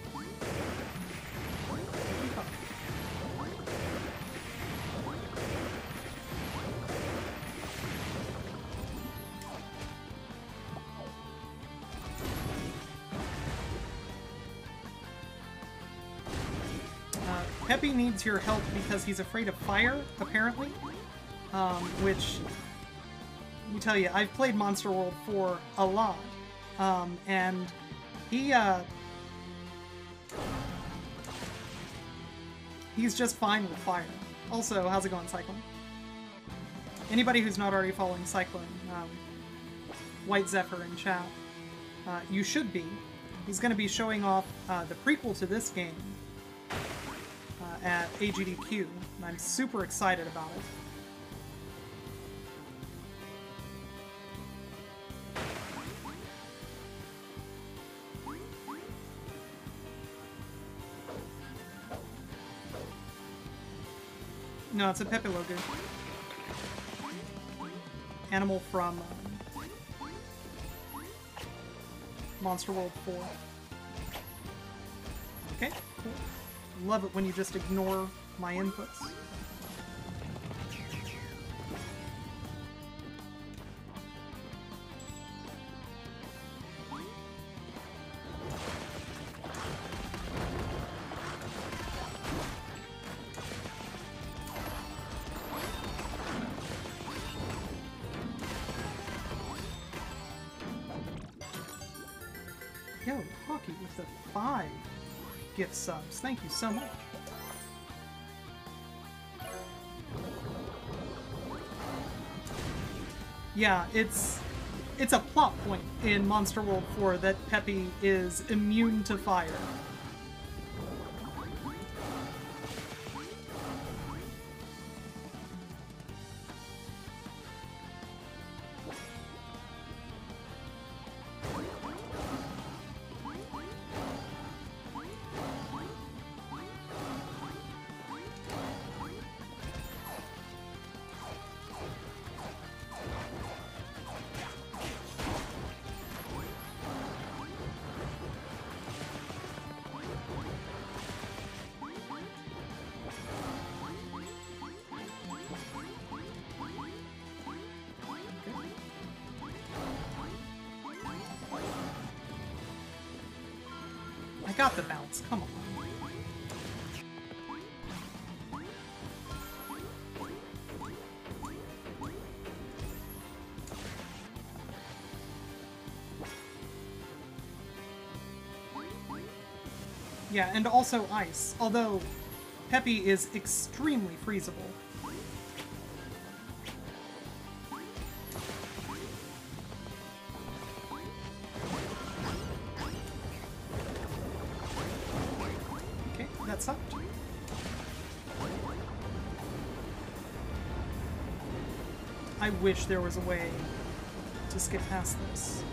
Uh, Peppy needs your help because he's afraid of fire, apparently. Um, which, let me tell you, I've played Monster World four a lot. Um, and He, uh... he's just fine with fire. Also, how's it going, Cyclone? Anybody who's not already following Cyclone, um, White Zephyr in chat, uh, you should be. He's going to be showing off uh, the prequel to this game uh, at A G D Q, and I'm super excited about it. No, it's a Pepe Logu. Animal from um, Monster World four. Okay, cool. Love it when you just ignore my inputs. Yo, Hockey with the five gift subs. Thank you so much. Yeah, it's it's a plot point in Monster World four that Peppy is immune to fire. I got the bounce, come on. Yeah, and also ice, although Peppy is extremely freezable. Okay, that sucked. I wish there was a way to skip past this.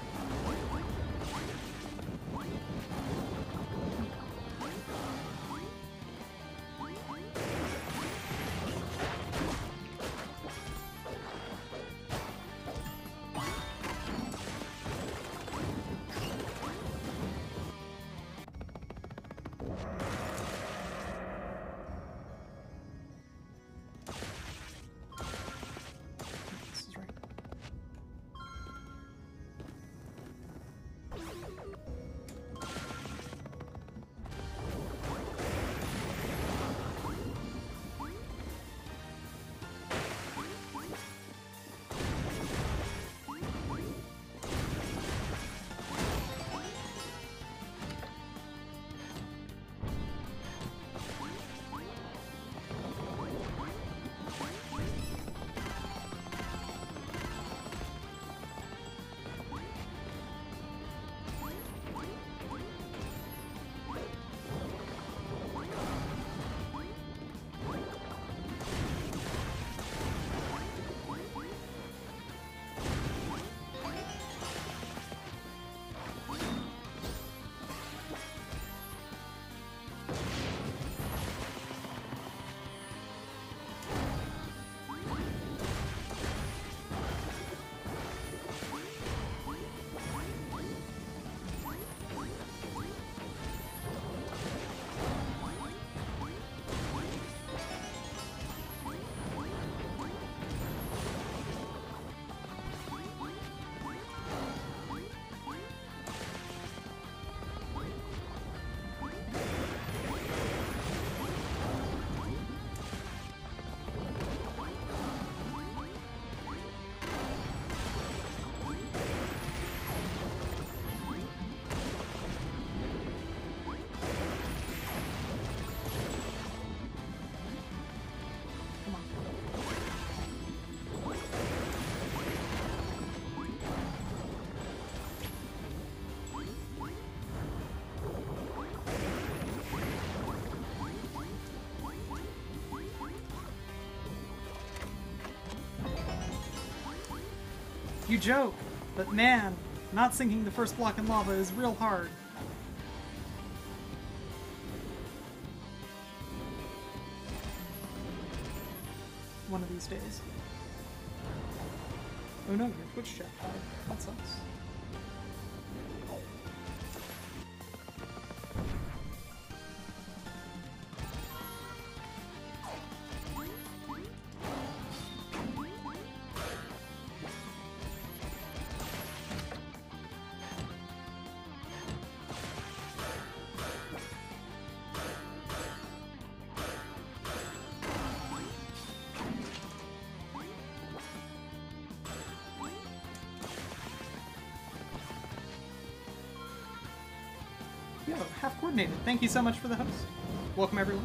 This is right. Come on. You joke, but man, not sinking the first block in lava is real hard. one of these days. Oh no, your Twitch chat died. That sucks. Yo, half coordinated. Thank you so much for the host. Welcome everyone.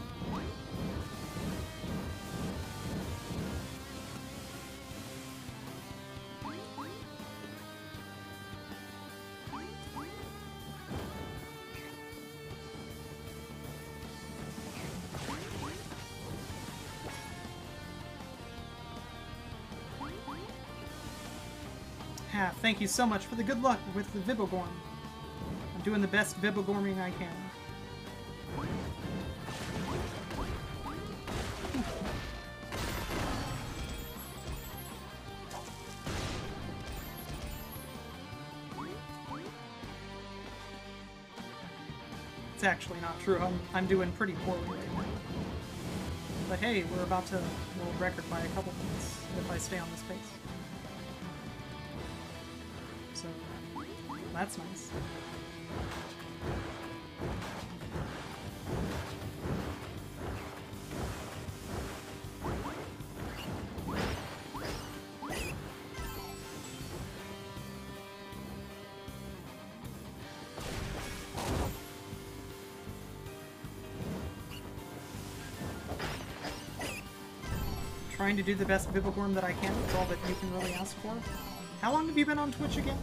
Half, thank you so much for the good luck with the Vibogorm. Doing the best Vibogorming I can. It's actually not true. I'm, I'm doing pretty poorly right now. But hey, we're about to world record by a couple minutes if I stay on this pace. So, that's nice. Trying to do the best Vibogorm that I can. That's all that you can really ask for. How long have you been on Twitch again?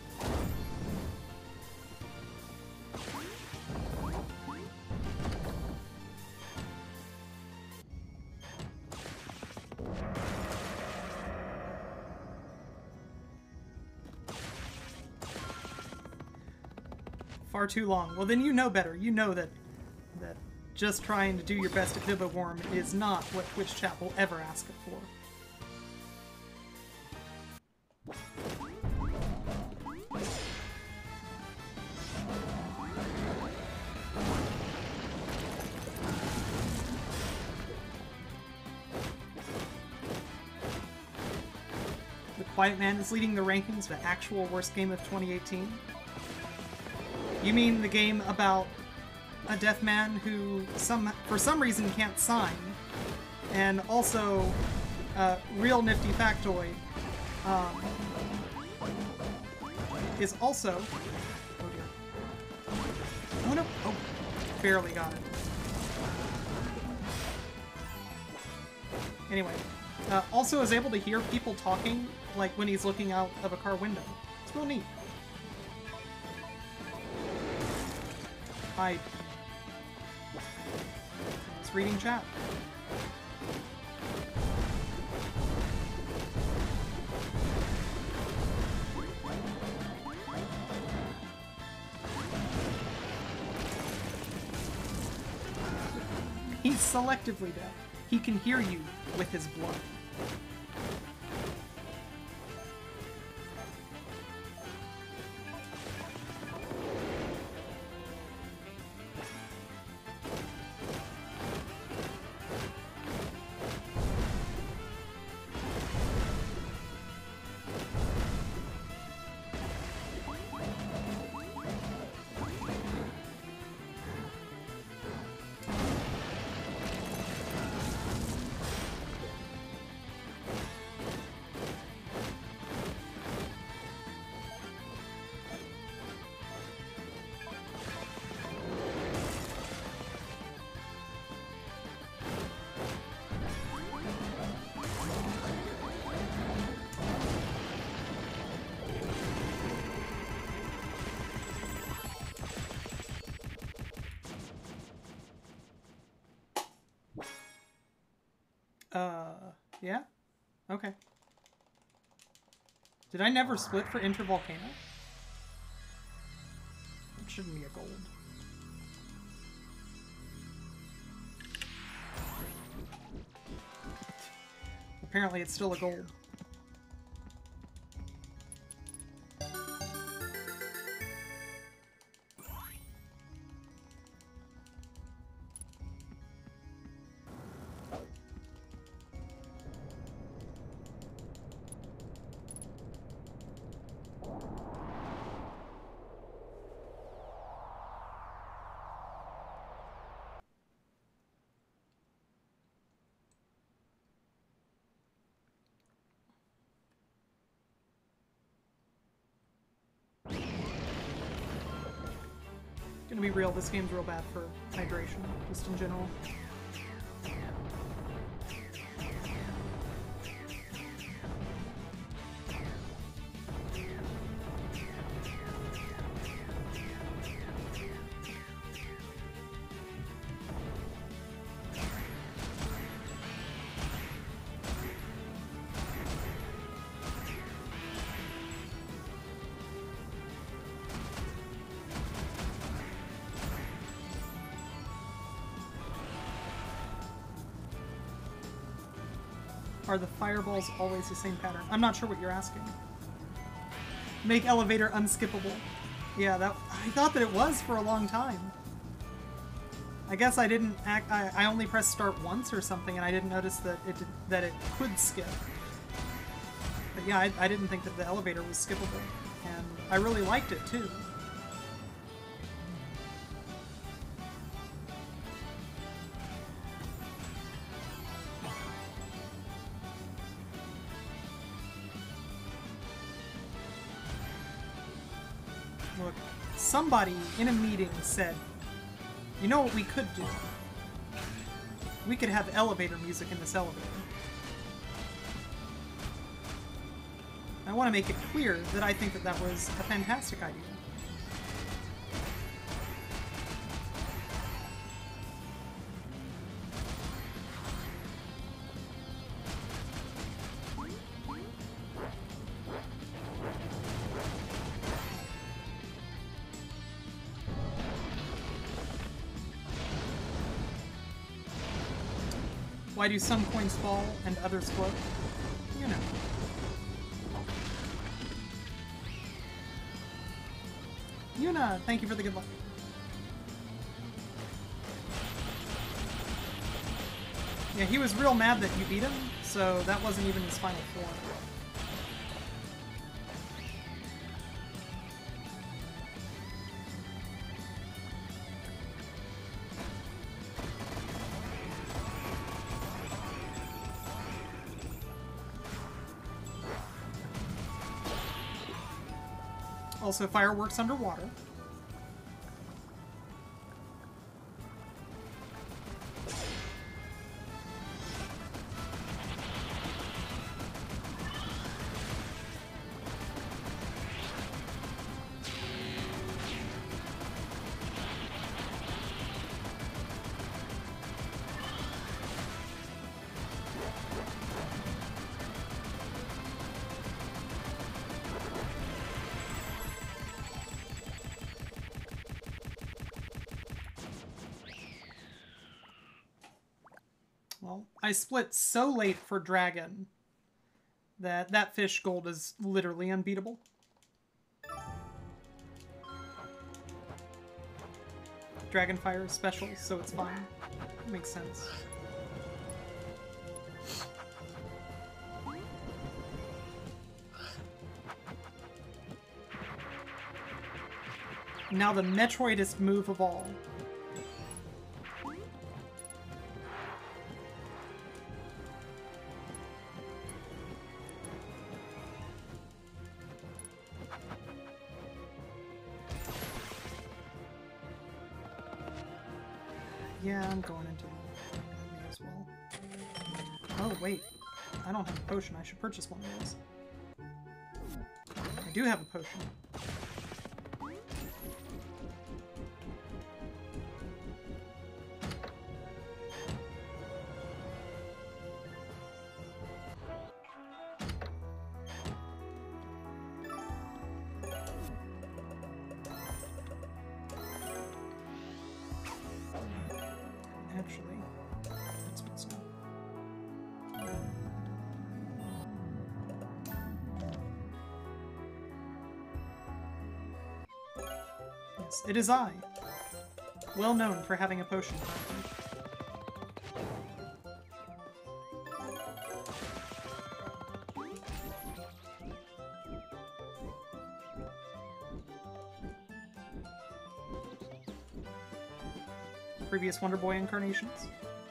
Far too long. Well, then you know better. You know that that just trying to do your best at Vibogorm is not what Twitch chat will ever ask it for. The Quiet Man is leading the rankings for actual worst game of twenty eighteen. You mean the game about a deaf man who, some for some reason, can't sign, and also, uh, real nifty factoid, um, is also. Oh dear. Oh no! Oh, barely got it. Anyway, uh, also is able to hear people talking, like when he's looking out of a car window. It's real neat. I was reading chat. He's selectively deaf. He can hear you with his blood. Uh, yeah? Okay. Did I never split for Intervolcano? It shouldn't be a gold. apparently it's still a gold. Gonna be real, this game's real bad for hydration, just in general. Are the fireballs always the same pattern? I'm not sure what you're asking. Make elevator unskippable. Yeah, that I thought that it was for a long time. I guess I didn't act. I, I only pressed start once or something, and I didn't notice that it did, that it could skip. But yeah, I, I didn't think that the elevator was skippable, and I really liked it too. Look, somebody in a meeting said, you know what we could do? We could have elevator music in this elevator. I want to make it clear that I think that that was a fantastic idea. Why do some coins fall and others float? You know. Yuna, thank you for the good luck. Yeah, he was real mad that you beat him, so that wasn't even his final form. Also, fireworks underwater. Well, I split so late for Dragon that that fish gold is literally unbeatable. Dragonfire is special, so it's fine. It makes sense. Now the Metroidist move of all. Yeah, I'm going into the enemy as well. Oh, wait. I don't have a potion. I should purchase one of those. I do have a potion. Greetings, it is I. Well known for having a potion fountain. Previous Wonder Boy incarnations.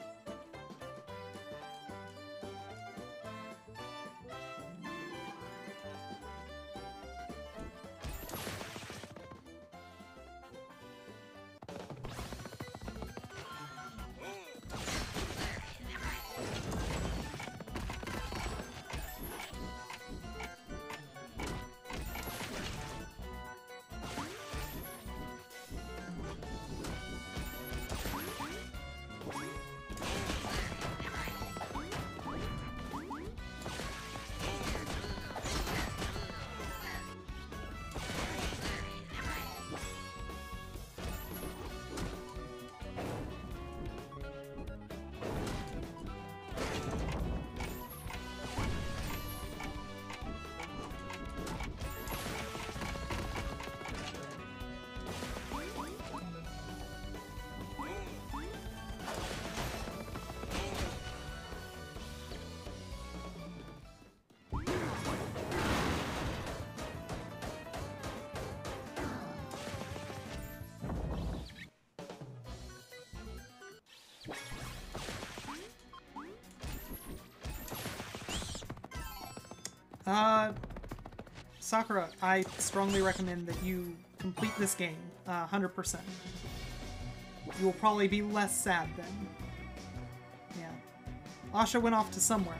Uh, Sakura, I strongly recommend that you complete this game, uh, one hundred percent. You will probably be less sad then. Yeah. Asha went off to somewhere.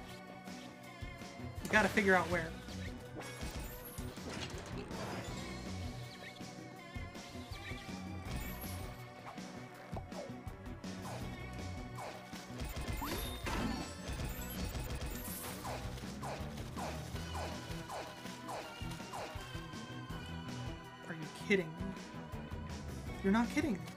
You gotta figure out where. Kidding me. You're not kidding me.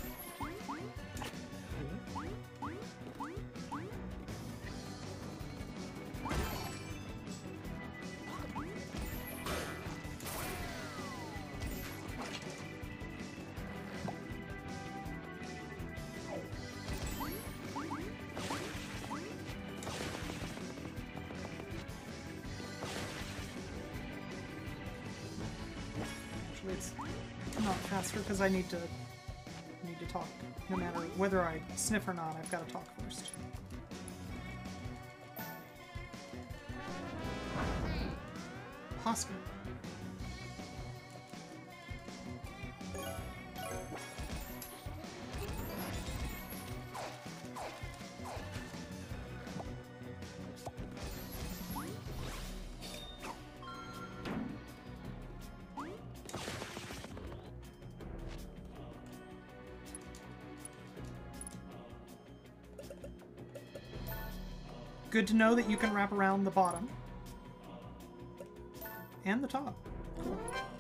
It's not faster because I need to need to talk. No matter whether I sniff or not, I've got to talk first. Hospital. Good to know that you can wrap around the bottom. And the top. Cool.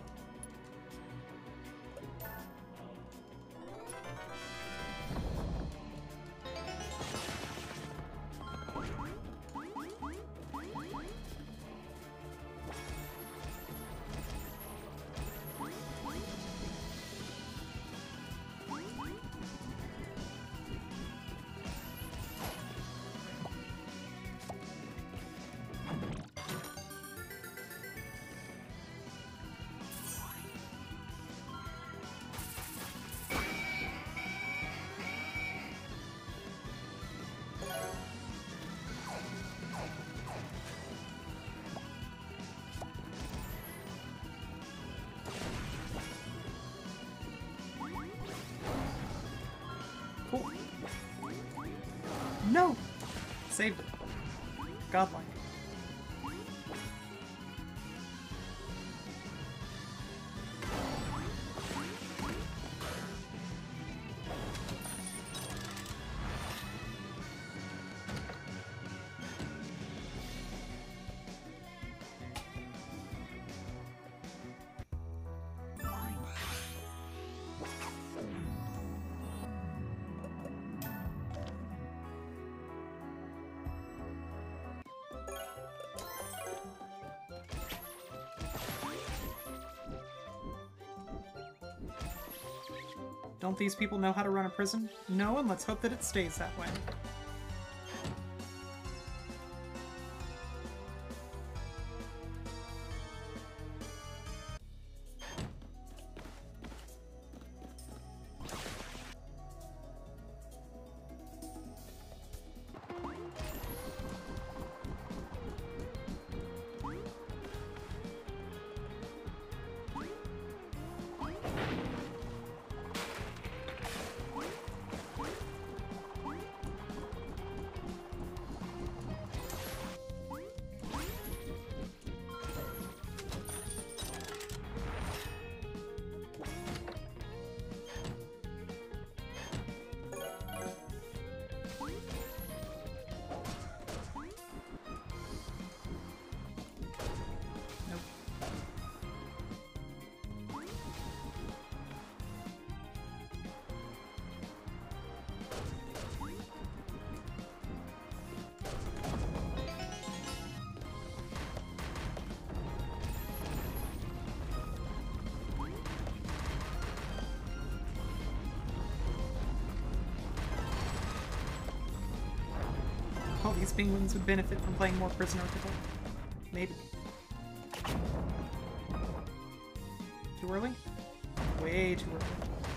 Cool. No! Saved it. Godlike. Don't these people know how to run a prison? No, and let's hope that it stays that way. All these penguins would benefit from playing more Prisoner of the Void. Maybe. Too early? Way too early.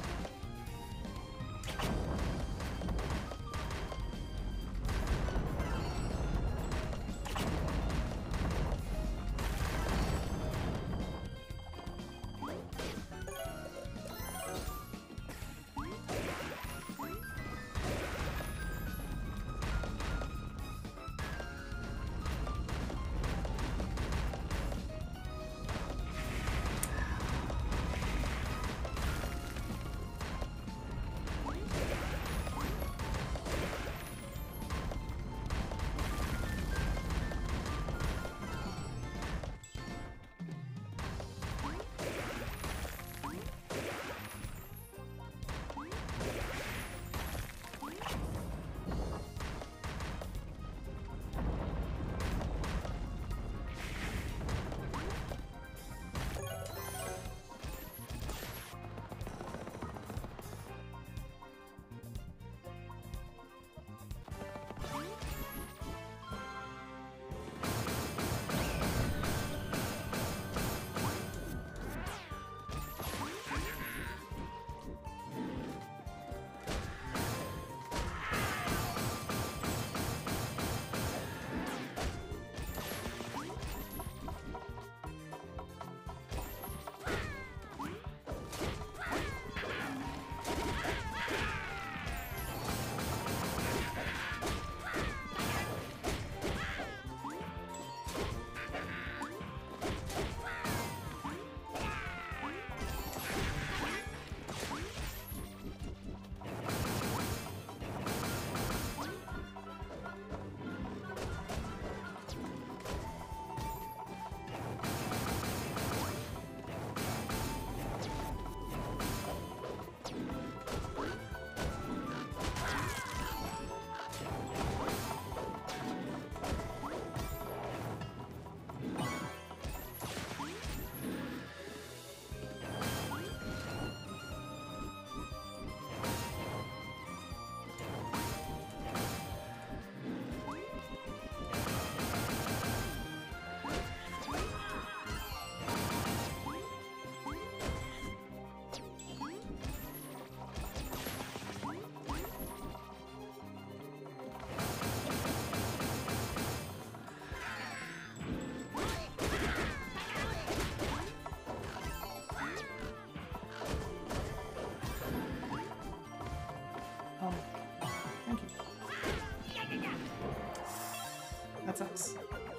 That sucks.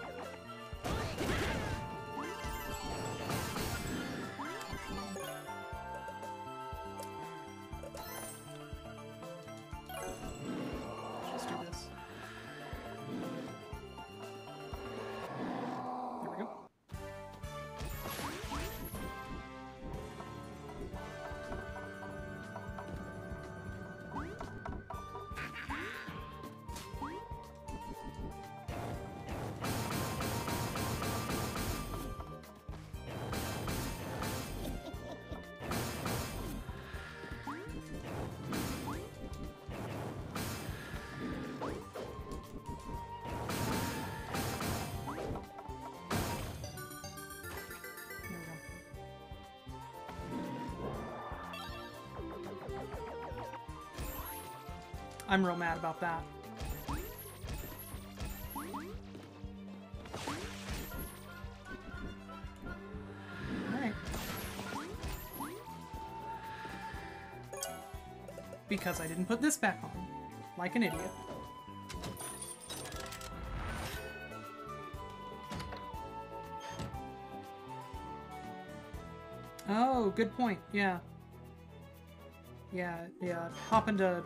Just do this. There we go. I'm real mad about that. Alright. Because I didn't put this back on. Like an idiot. Oh, good point. Yeah. Yeah, yeah. Hop into...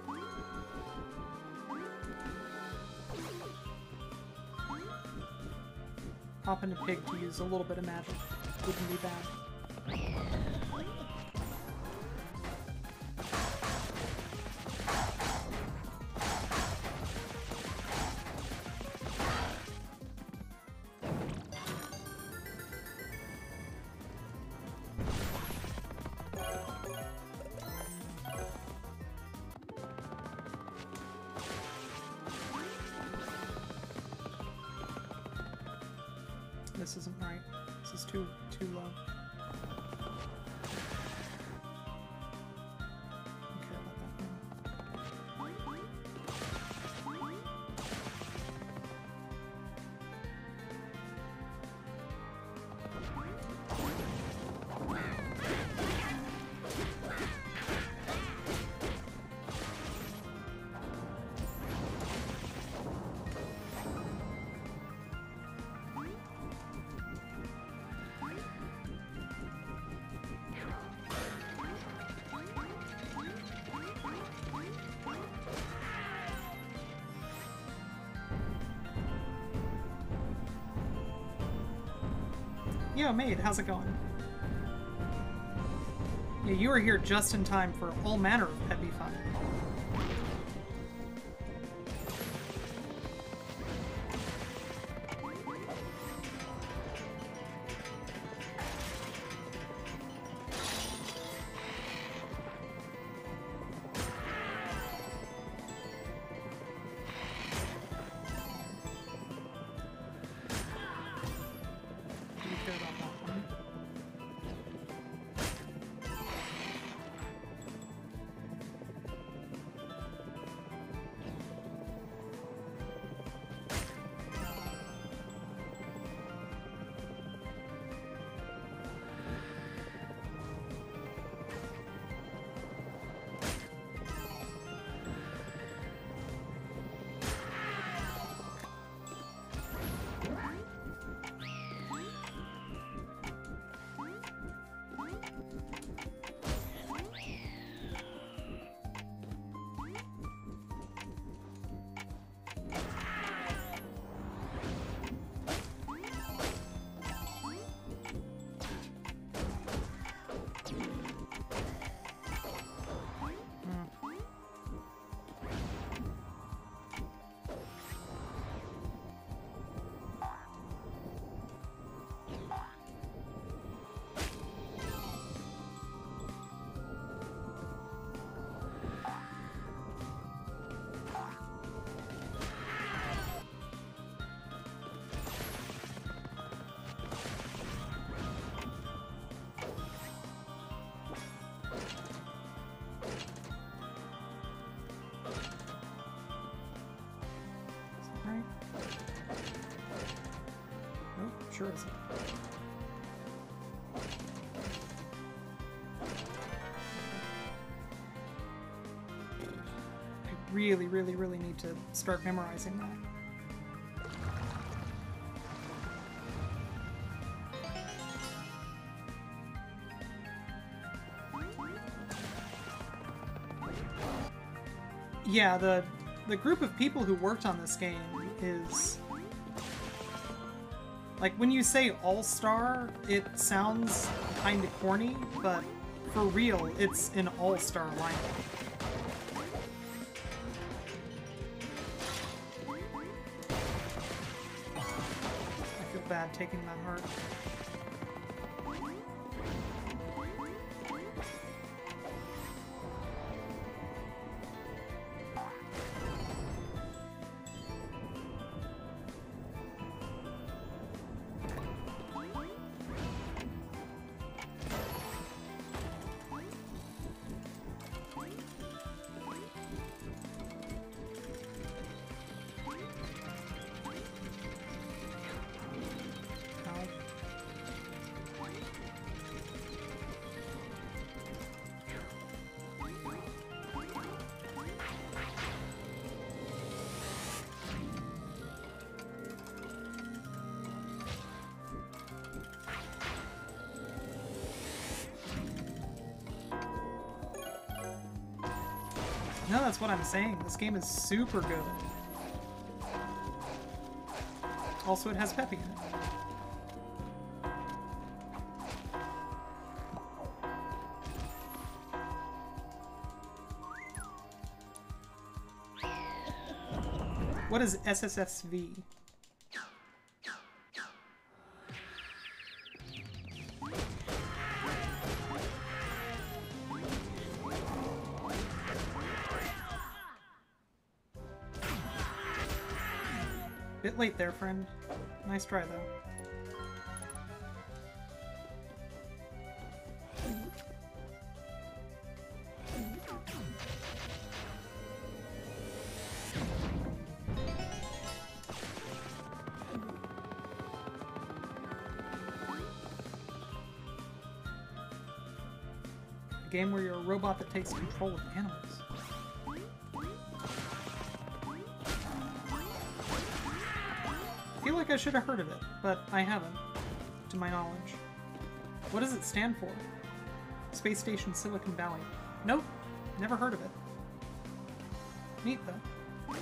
Hop into Pig to use a little bit of magic. Wouldn't be bad. This isn't right. This is too too low. Don't care about that thing. Yo, maid, how's it going? Yeah, you were here just in time for all manner of peppy fun. Sure isn't. I really, really, really need to start memorizing that. Yeah, the the group of people who worked on this game is... Like, when you say all-star, it sounds kinda corny, but for real, it's an all-star lineup. I feel bad taking that heart. No, that's what I'm saying. This game is super good. Also, it has Peppy in it. What is S S S V? Bit late there, friend. Nice try, though. A game where you're a robot that takes control of animals. I feel like I should have heard of it, but I haven't, to my knowledge. What does it stand for? Space Station Silicon Valley. Nope, never heard of it. Neat, though.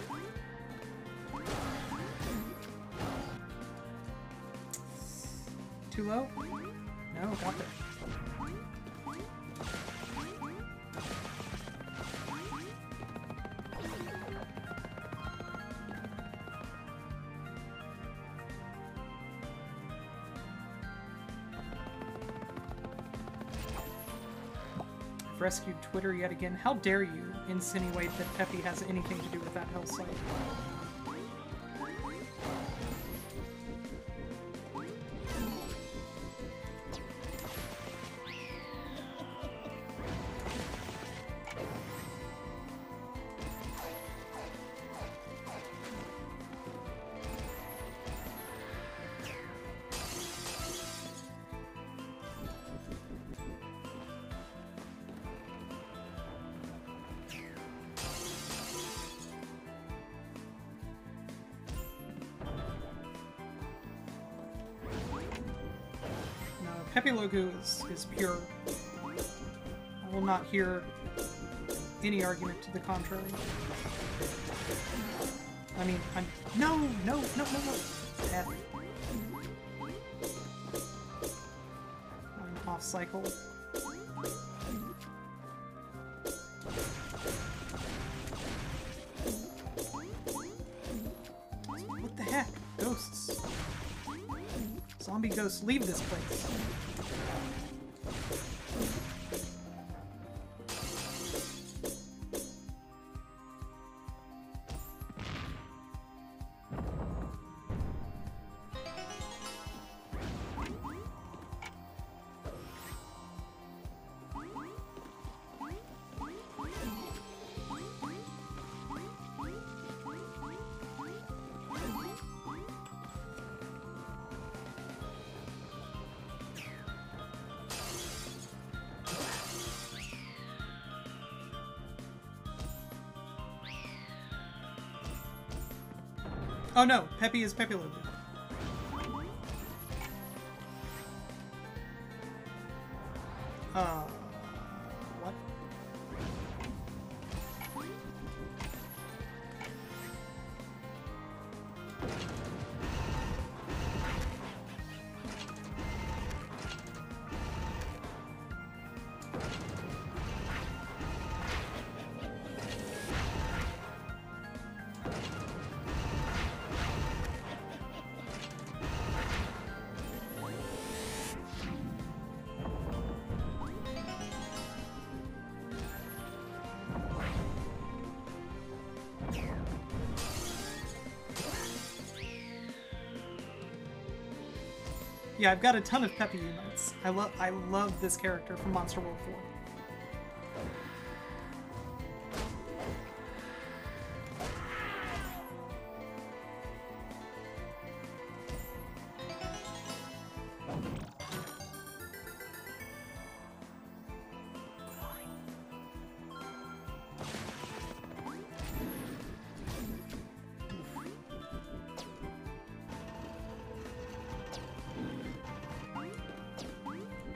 Too low? No, got there. Rescued Twitter yet again. How dare you insinuate that Peppy has anything to do with that hell site? Peppy logo is, is pure. I will not hear any argument to the contrary. I mean, I'm... No! No! No! No! No! F. I'm off cycle. What the heck? Ghosts. Zombie ghosts, leave this place. Oh no, Peppy is Peppy Logo. Uh, what? Yeah, I've got a ton of Peppy emotes. I love I love this character from Monster World four.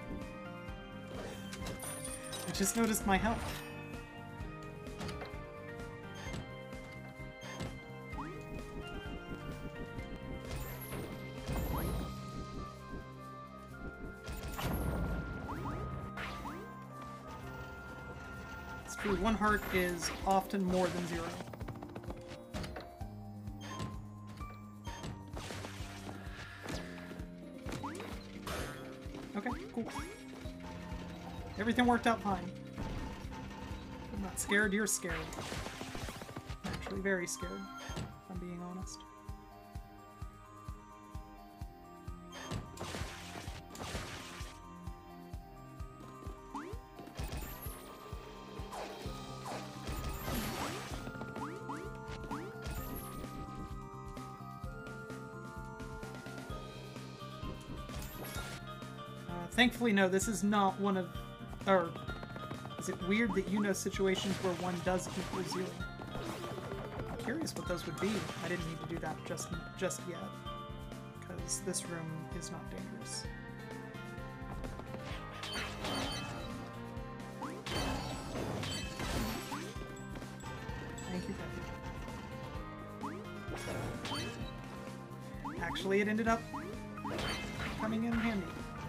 I just noticed my health. through one heart is often more than zero. Okay, cool. Everything worked out fine. I'm not scared, you're scared. I'm actually very scared, if I'm being honest. Thankfully, no, this is not one of... Or, is it weird that you know situations where one does equal zero? I'm curious what those would be. I didn't need to do that just, just yet, because this room is not dangerous. Thank you, Becky. Actually, it ended up coming in handy.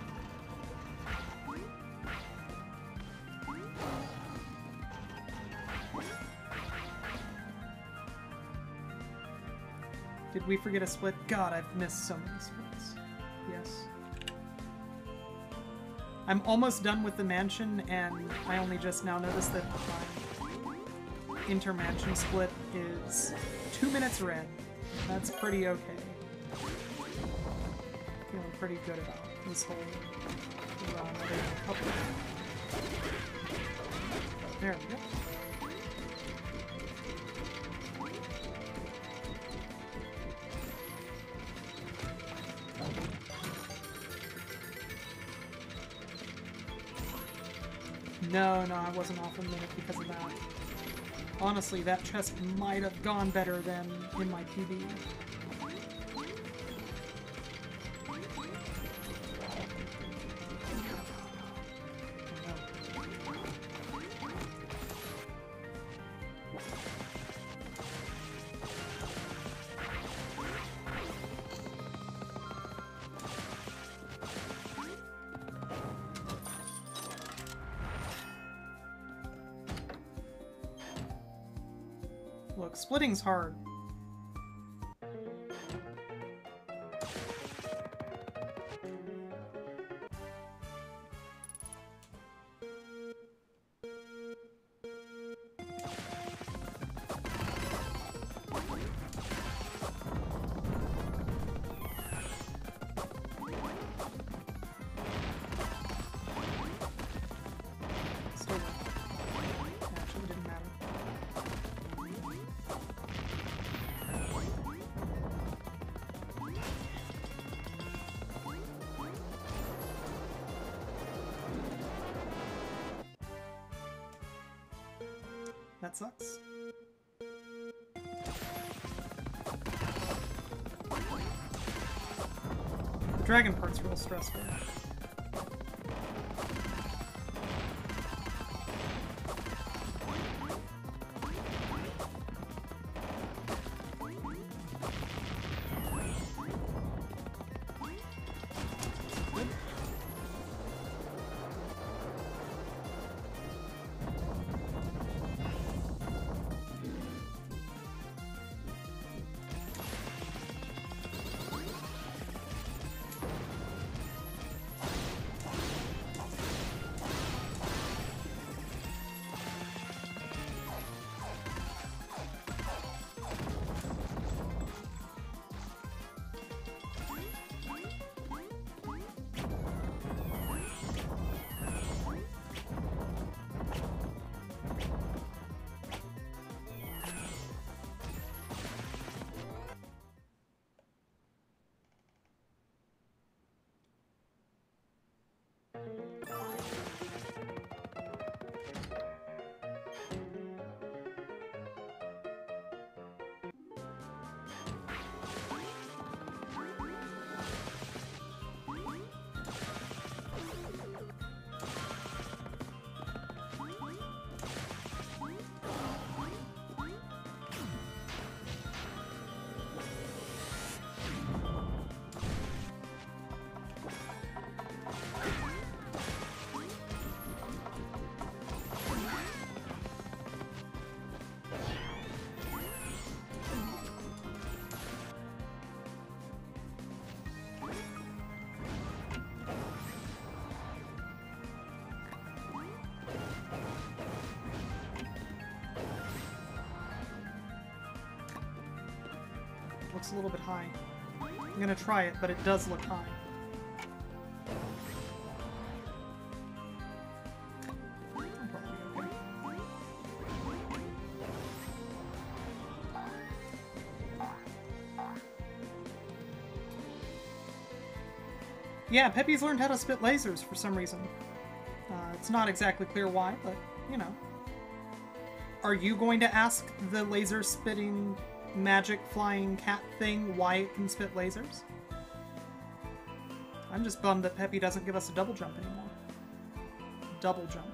Did we forget a split? God, I've missed so many splits. Yes. I'm almost done with the mansion, and I only just now noticed that my inter-mansion split is two minutes red. That's pretty okay. Feeling pretty good about this whole run. There we go. No, no, I wasn't off a minute because of that. Honestly, that chest might have gone better than in my P B. Look, splitting's hard. Still, actually didn't matter. That sucks. The dragon part's real stressful. Looks a little bit high. I'm gonna try it, but it does look high. I'll probably be okay. Yeah, Peppy's learned how to spit lasers for some reason. Uh, it's not exactly clear why, but, you know. Are you going to ask the laser-spitting, magic flying cat thing why it can spit lasers? I'm just bummed that Peppy doesn't give us a double jump anymore. Double jump.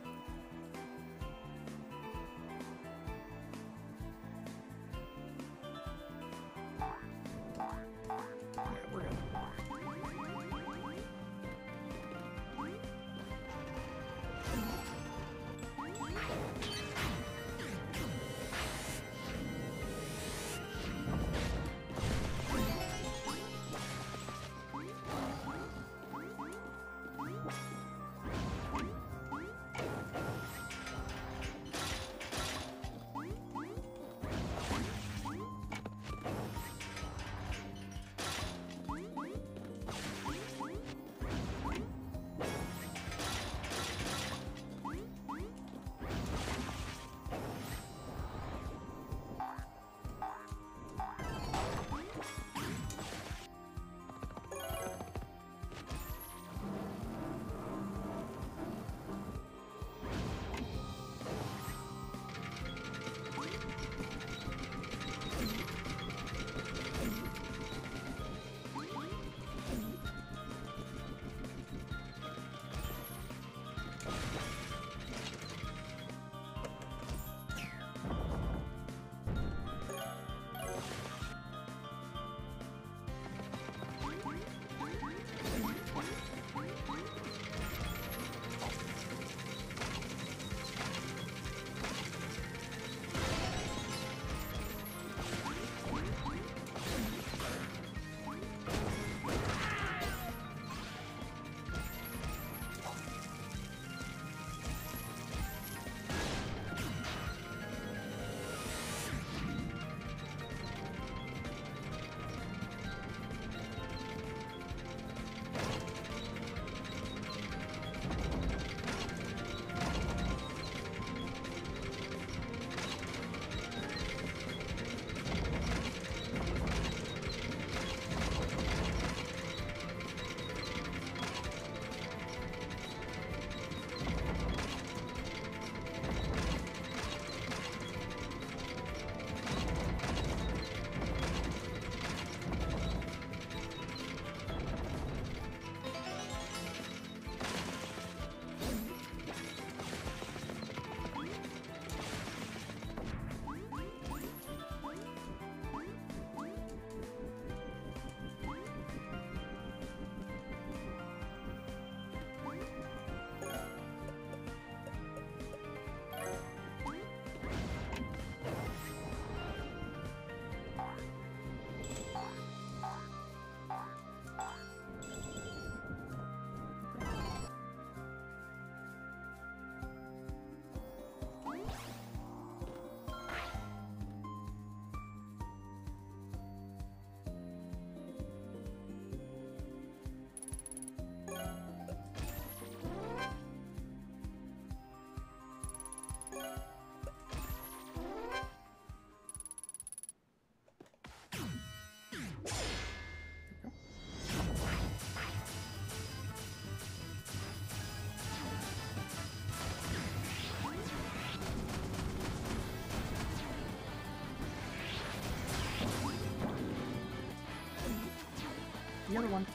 The other one.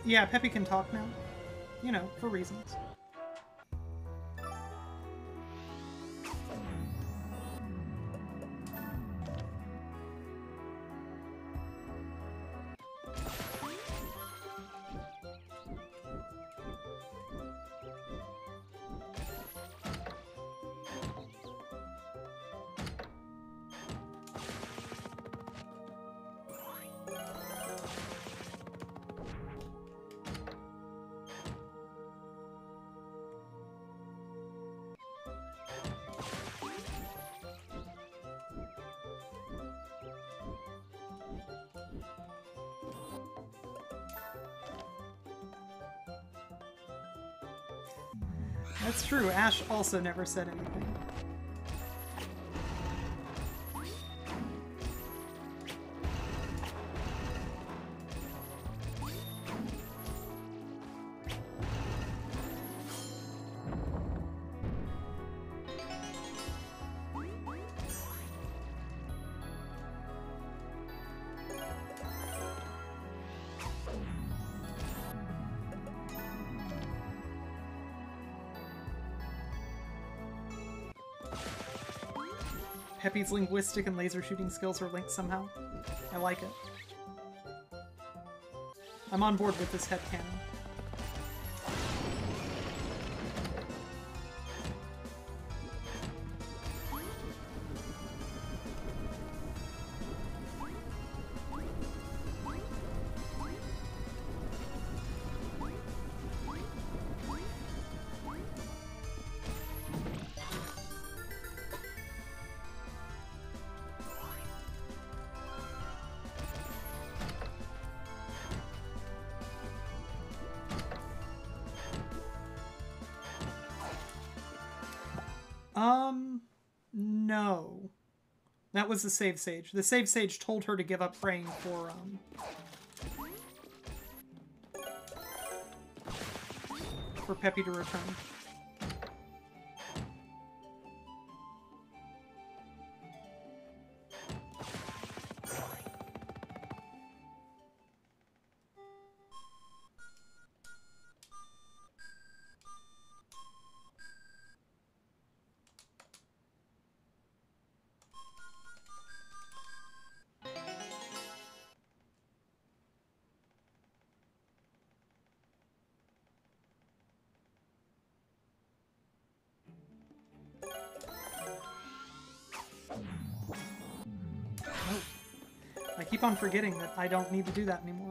Yeah, Peppy can talk now. You know, for reasons. That's true. Ash also never said anything. Peppy's linguistic and laser shooting skills are linked somehow. I like it. I'm on board with this headcanon. Um, no. That was the save sage. The save sage told her to give up praying for, um... for Peppy to return. I keep on forgetting that I don't need to do that anymore.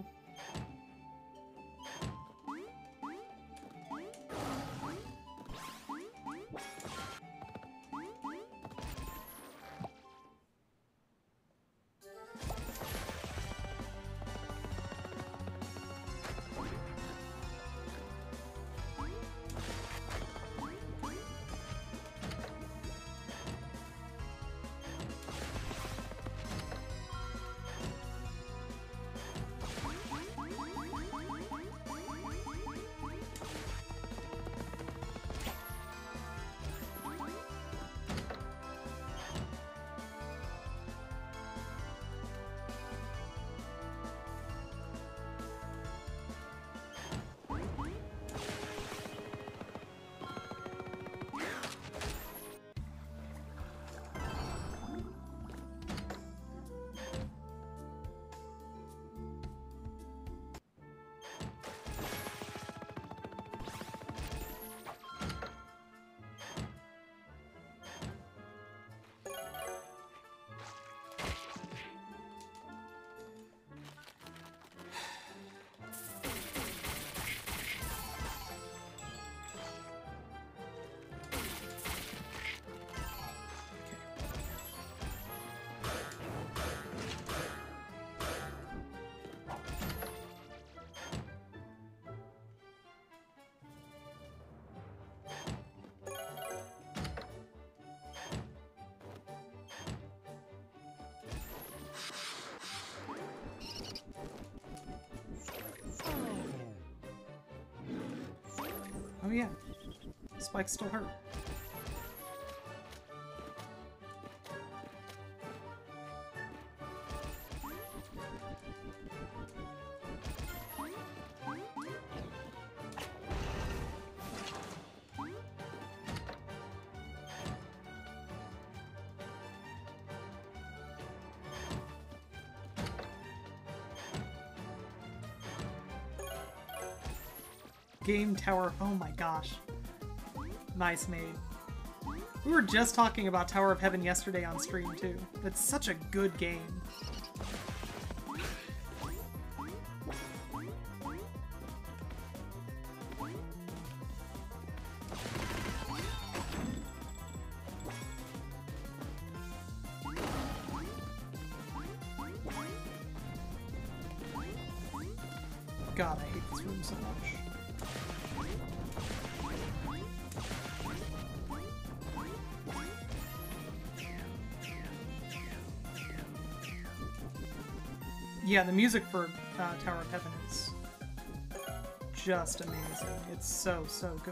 Oh yeah, Spike's still hurt. game, Tower. Oh my gosh. Nice made. We were just talking about Tower of Heaven yesterday on stream, too. It's such a good game. God, I hate this room so much. Yeah, the music for uh, Tower of Heaven is just amazing. It's so, so good.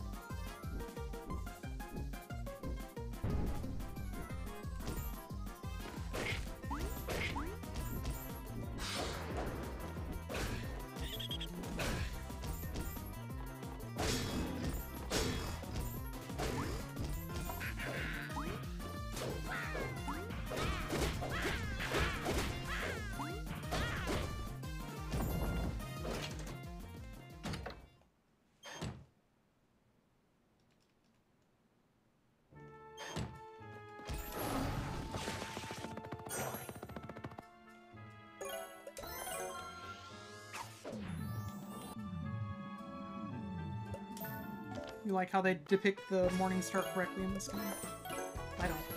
You like how they depict the Morning Star correctly in this game? I don't.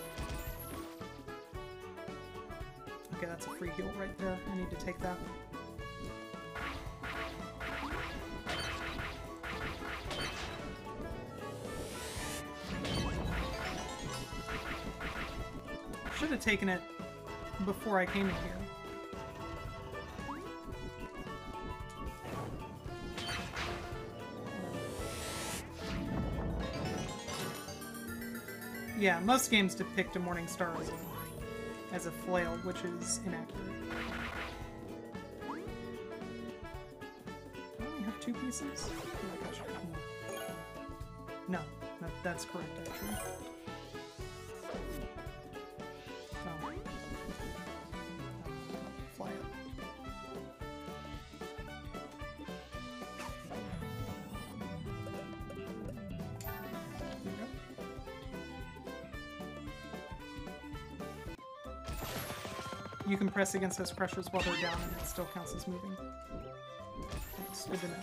Okay, that's a free heal right there. I need to take that. Should have taken it before I came in here. Yeah, most games depict a Morning Star as a, as a flail, which is inaccurate. Do I only have two pieces? I feel like I should have more. No, that, that's correct, actually. Oh. Fly up. You can press against those pressures while they're down and it still counts as moving. That's good to know.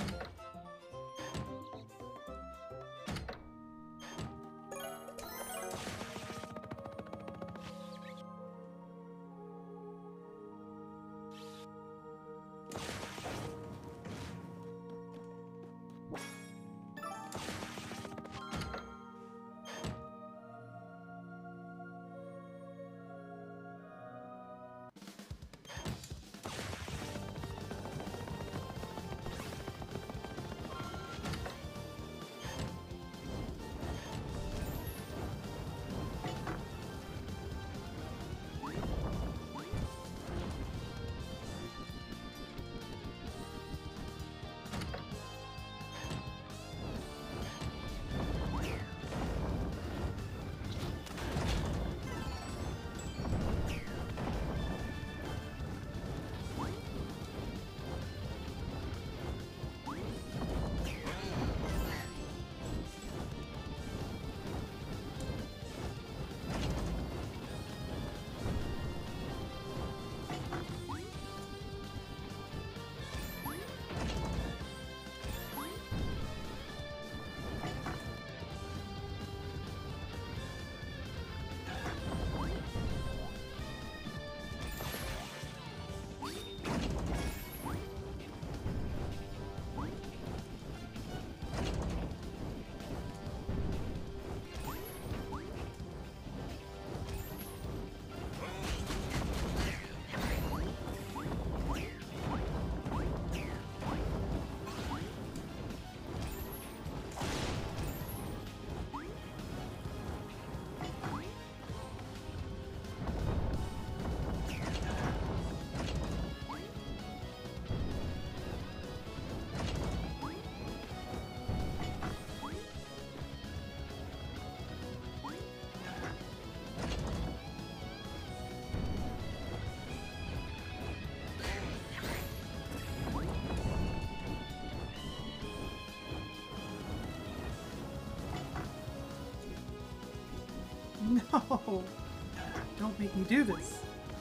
No! Don't make me do this.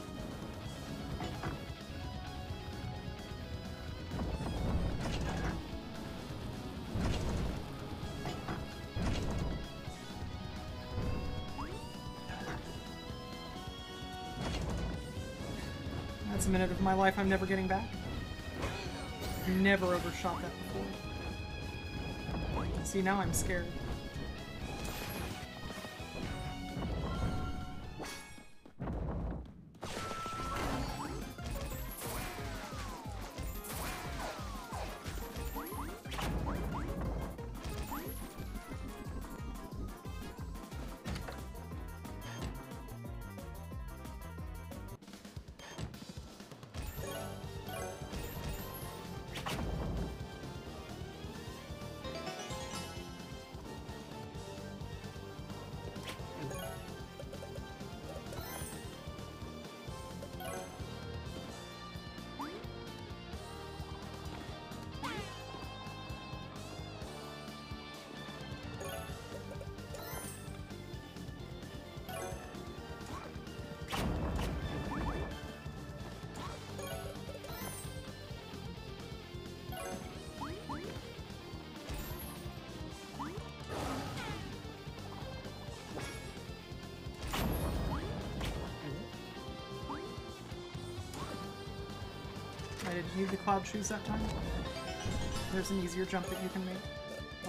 That's a minute of my life I'm never getting back. Never overshot that before. See, now I'm scared. I didn't need the cloud shoes that time. There's an easier jump that you can make. Oh.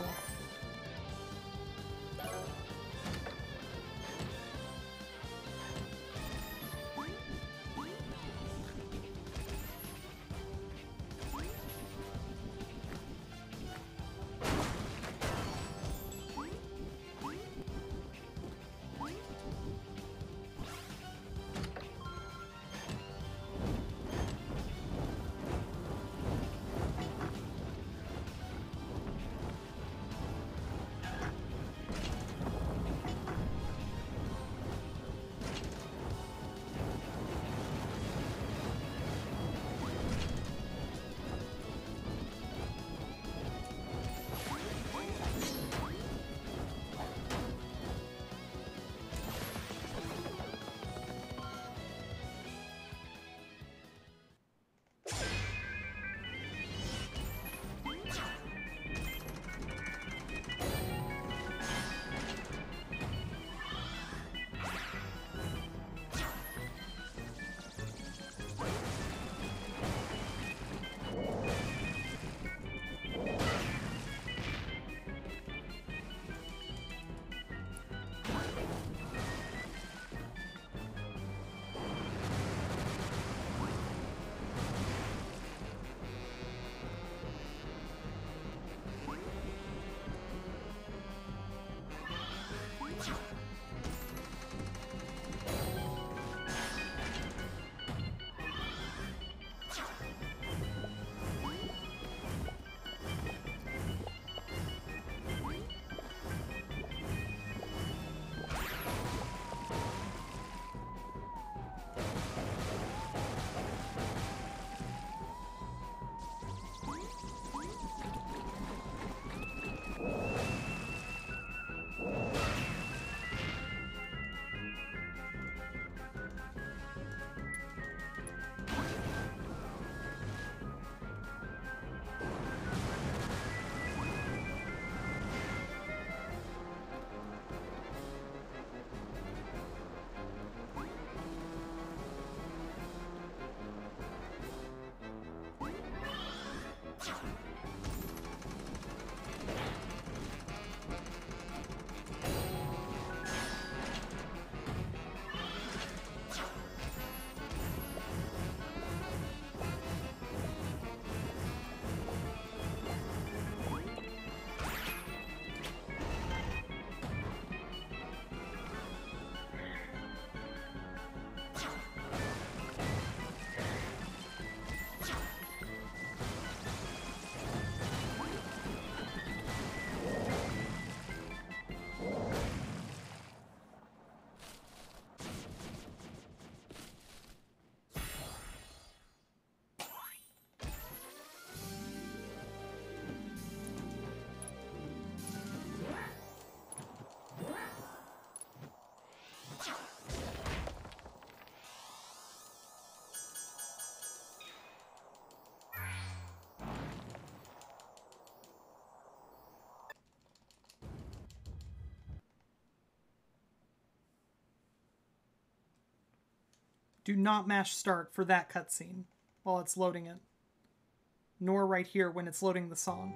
Do not mash start for that cutscene while it's loading it. Nor right here when it's loading the song.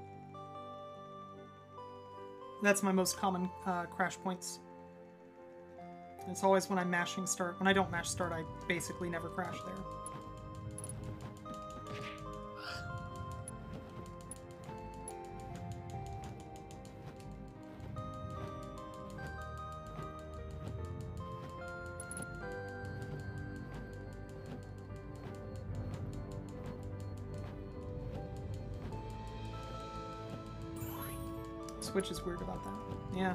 That's my most common uh, crash points. It's always when I'm mashing start. When I don't mash start, I basically never crash there. Switch is weird about that. Yeah.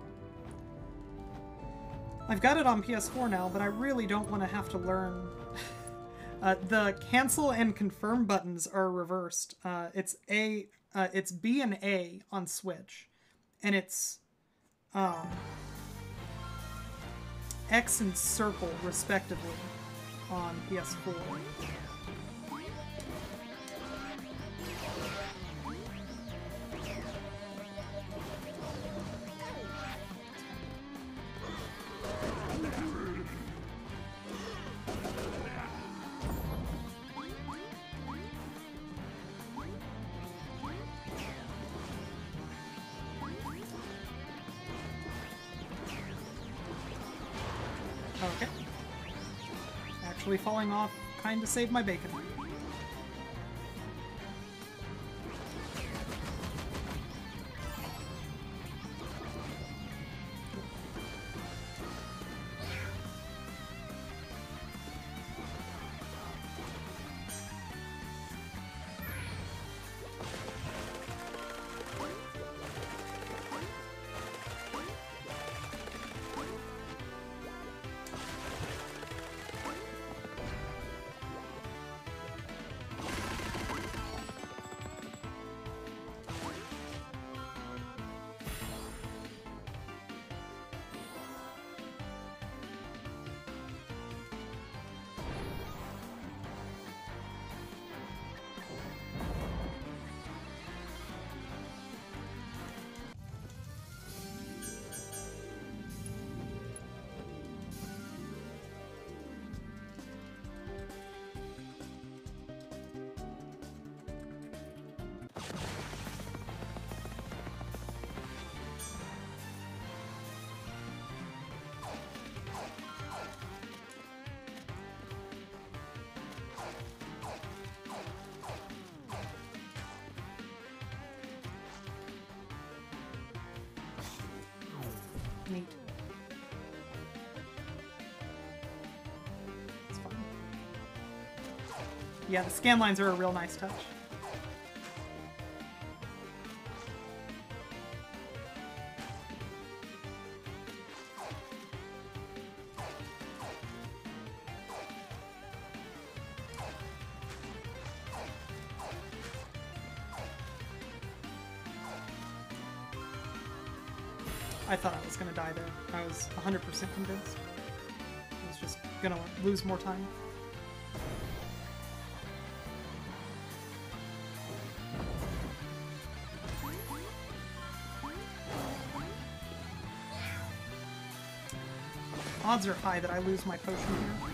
I've got it on P S four now, but I really don't want to have to learn. uh, the cancel and confirm buttons are reversed. Uh, it's A, uh, it's B and A on Switch, and it's um, X and circle respectively on P S four. Okay. Actually falling off kind of saved my bacon. Neat. It's fun. Yeah, the scan lines are a real nice touch. I thought I was going to die there. I was one hundred percent convinced. I was just going to lose more time. Odds are high that I lose my potion here.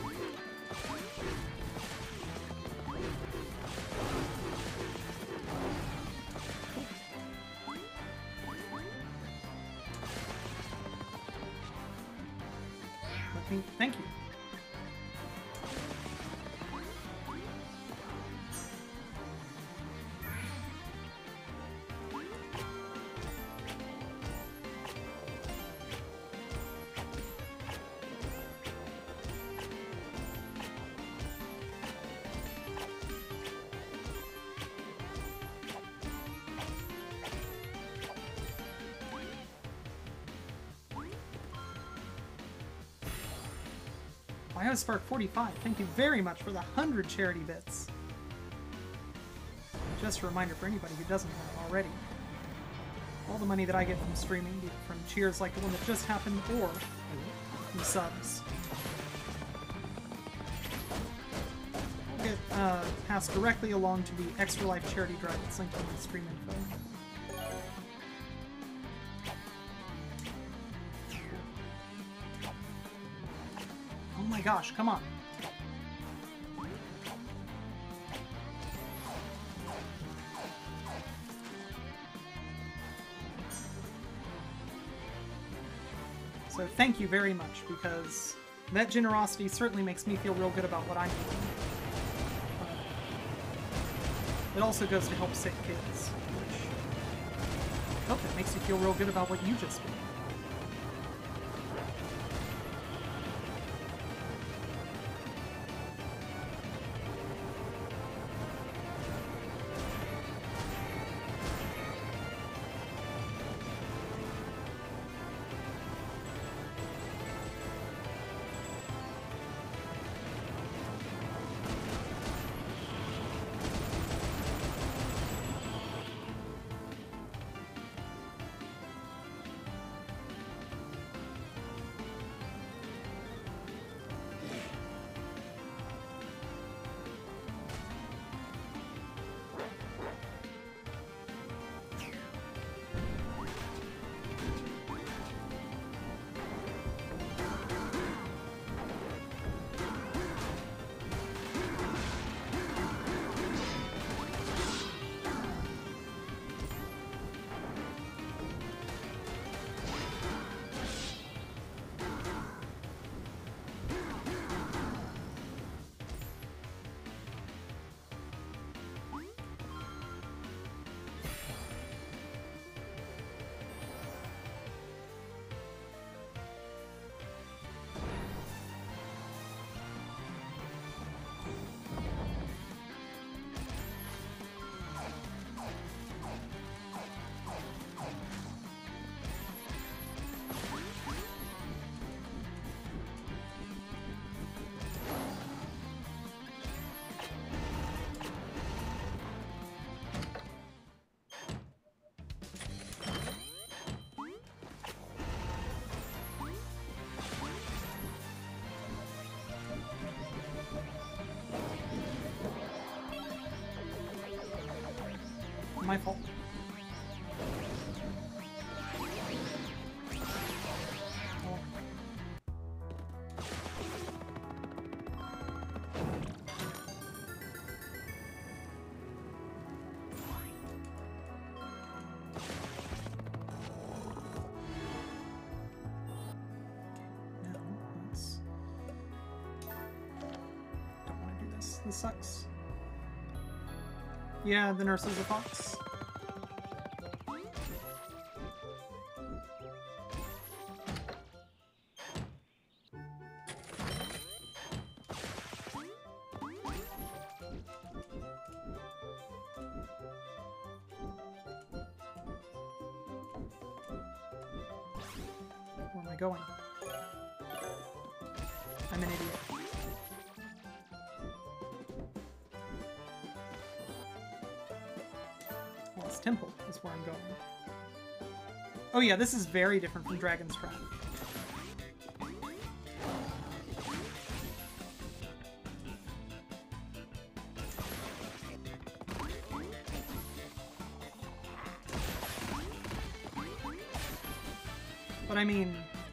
Thank you. Biospark forty-five, thank you very much for the one hundred charity bits. Just a reminder for anybody who doesn't know already. All the money that I get from streaming, either from cheers like the one that just happened, or from subs, will get uh, passed directly along to the Extra Life charity drive that's linked in the stream info. Oh my gosh, come on. So thank you very much, because that generosity certainly makes me feel real good about what I'm doing. But it also goes to help sick kids, which I hope it makes you feel real good about what you just did. My fault. Oh. Now, let's... Don't want to do this. This sucks. Yeah, the nurse is a fox. Where am I going? I'm an idiot. Lost Temple is where I'm going. Oh yeah, this is very different from Dragon's Trap. But I mean,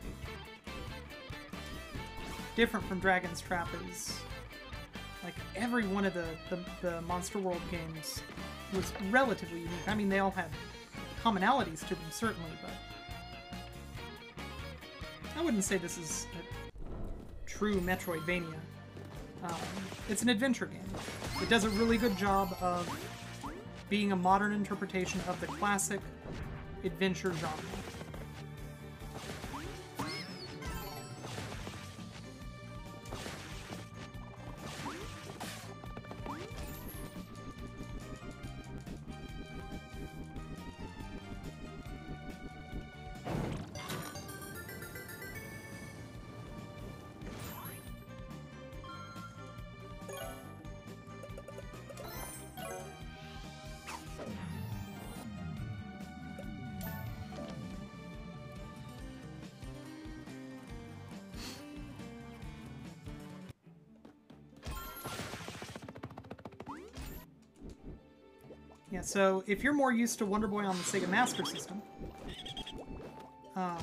different from Dragon's Trap is, like, every one of the, the, the Monster World games was relatively unique. I mean, they all had commonalities to them, certainly, but I wouldn't say this is a true Metroidvania. Um, it's an adventure game. It does a really good job of being a modern interpretation of the classic adventure genre. Yeah, so if you're more used to Wonder Boy on the Sega Master System, um,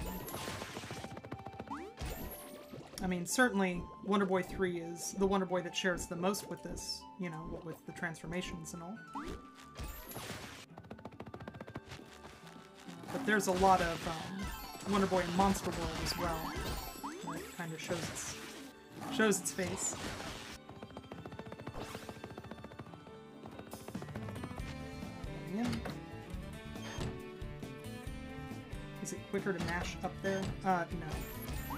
I mean, certainly Wonder Boy three is the Wonder Boy that shares the most with this, you know, with the transformations and all. But there's a lot of um, Wonder Boy and Monster World as well. Where it kind of shows its, shows its face. In. Is it quicker to mash up there? Uh, no.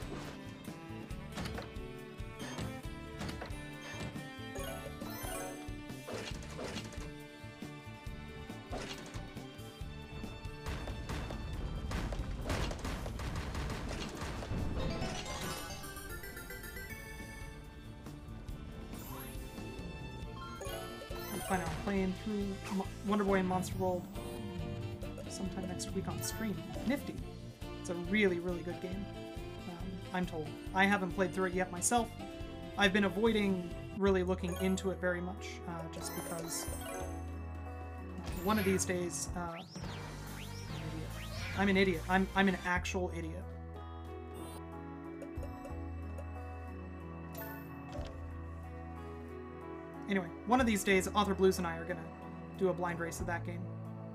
Plan on playing through Wonder Boy and Monster World sometime next week on stream. Nifty. It's a really, really good game, um, I'm told. I haven't played through it yet myself. I've been avoiding really looking into it very much, uh, just because uh, one of these days, uh, I'm an idiot. I'm an idiot. I'm, I'm an actual idiot. Anyway, one of these days, Author Blues and I are gonna do a blind race of that game.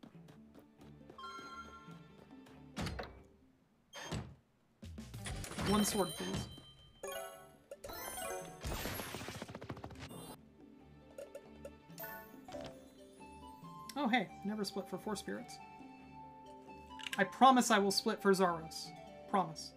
One sword, please. Oh, hey, never split for four spirits. I promise I will split for Zaros. Promise.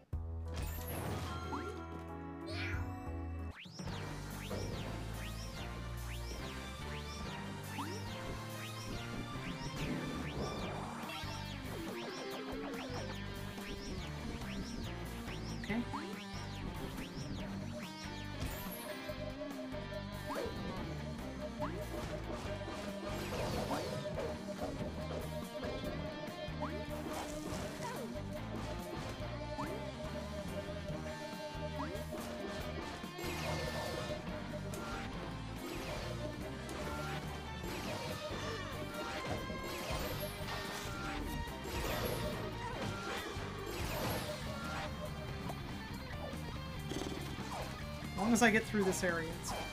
As long as I get through this area, it's fine.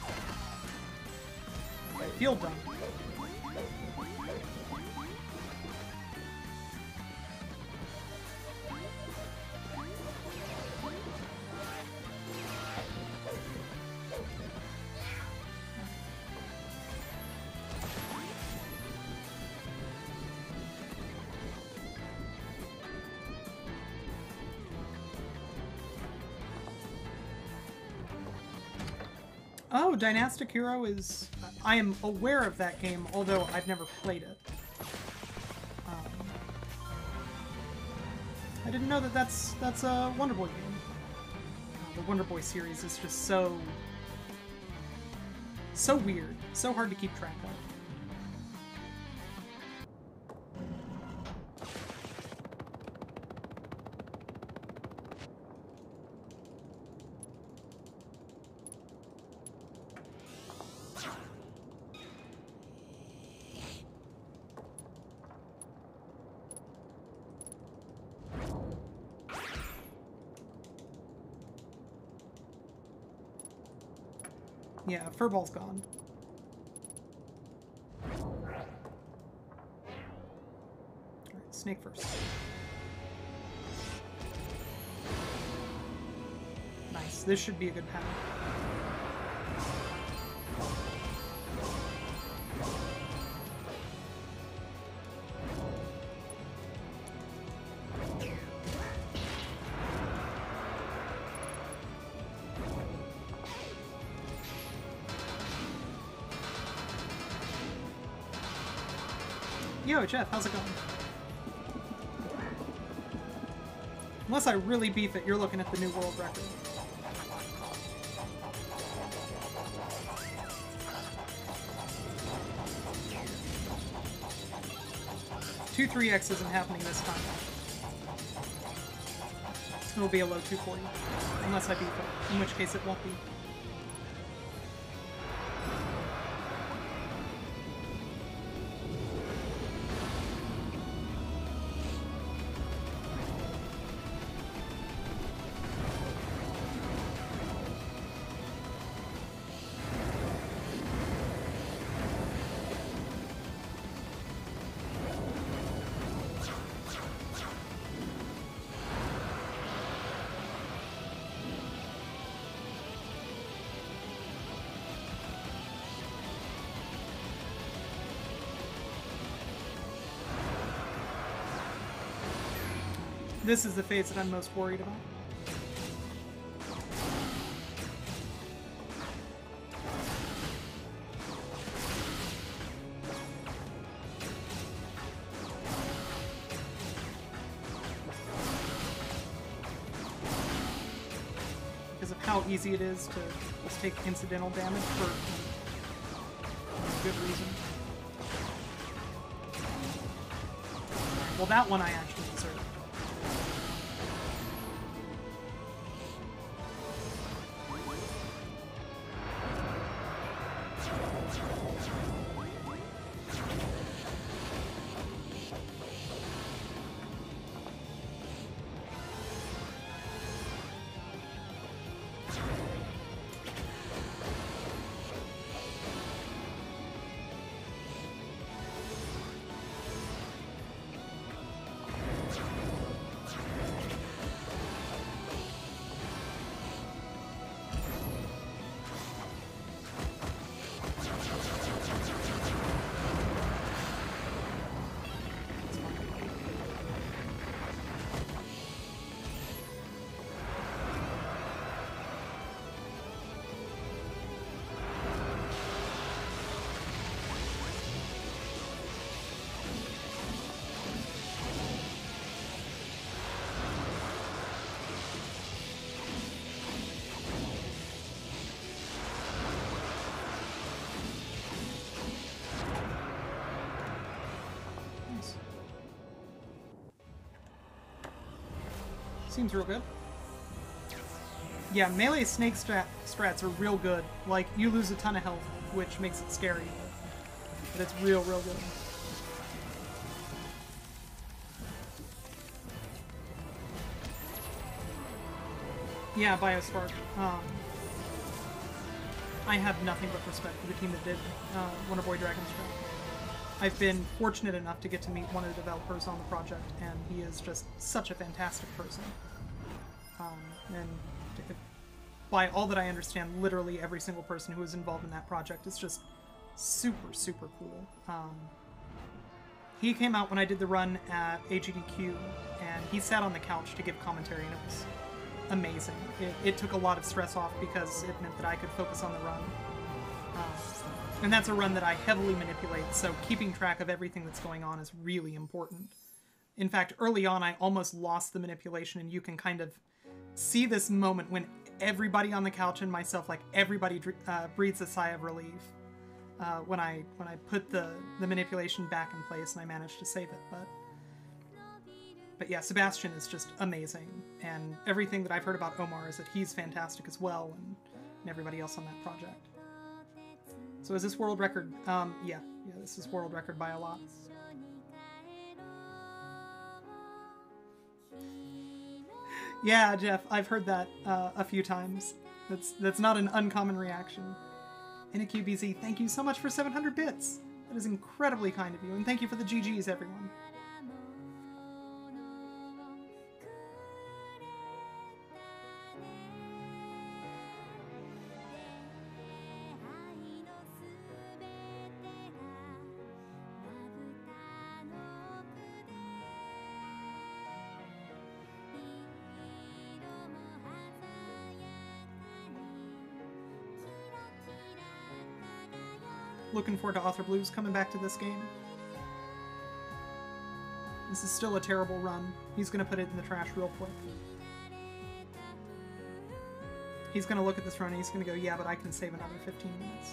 I feel done. Oh, Dynastic Hero is... I am aware of that game, although I've never played it. Um, I didn't know that that's, that's a Wonder Boy game. Uh, the Wonder Boy series is just so... so weird. So hard to keep track of. Yeah, Furball's gone. Alright, Snake first. Nice, this should be a good path. Yo, Jeff, how's it going? Unless I really beef it, you're looking at the new world record. two three X isn't happening this time. It'll be a low two forty. Unless I beef it, in which case it won't be. this is the phase that I'm most worried about. Because of how easy it is to just take incidental damage for good reason. Well, that one I actually deserve. Seems real good. Yeah, melee snake strat strats are real good. Like, you lose a ton of health, which makes it scary. But it's real, real good. Yeah, Biospark. Um, I have nothing but respect for the team that did uh, Wonder Boy Dragon's Trap. I've been fortunate enough to get to meet one of the developers on the project, and he is just such a fantastic person. Um, and if, by all that I understand, literally every single person who was involved in that project is just super, super cool. Um, he came out when I did the run at A G D Q, and he sat on the couch to give commentary, and it was amazing. It, it took a lot of stress off because it meant that I could focus on the run. Um, And that's a run that I heavily manipulate, so keeping track of everything that's going on is really important. In fact, early on, I almost lost the manipulation, and you can kind of see this moment when everybody on the couch and myself, like everybody uh, breathes a sigh of relief uh, when I when I put the, the manipulation back in place and I managed to save it. But, but yeah, Sebastian is just amazing, and everything that I've heard about Omar is that he's fantastic as well, and, and everybody else on that project. So is this world record? Um, yeah. Yeah, this is world record by a lot. Yeah, Jeff, I've heard that uh, a few times. That's that's not an uncommon reaction. N A Q B Z, thank you so much for seven hundred bits. That is incredibly kind of you, and thank you for the G Gs, everyone. Looking forward to Author Blues coming back to this game. This is still a terrible run. He's going to put it in the trash real quick. He's going to look at this run and he's going to go, yeah, but I can save another fifteen minutes.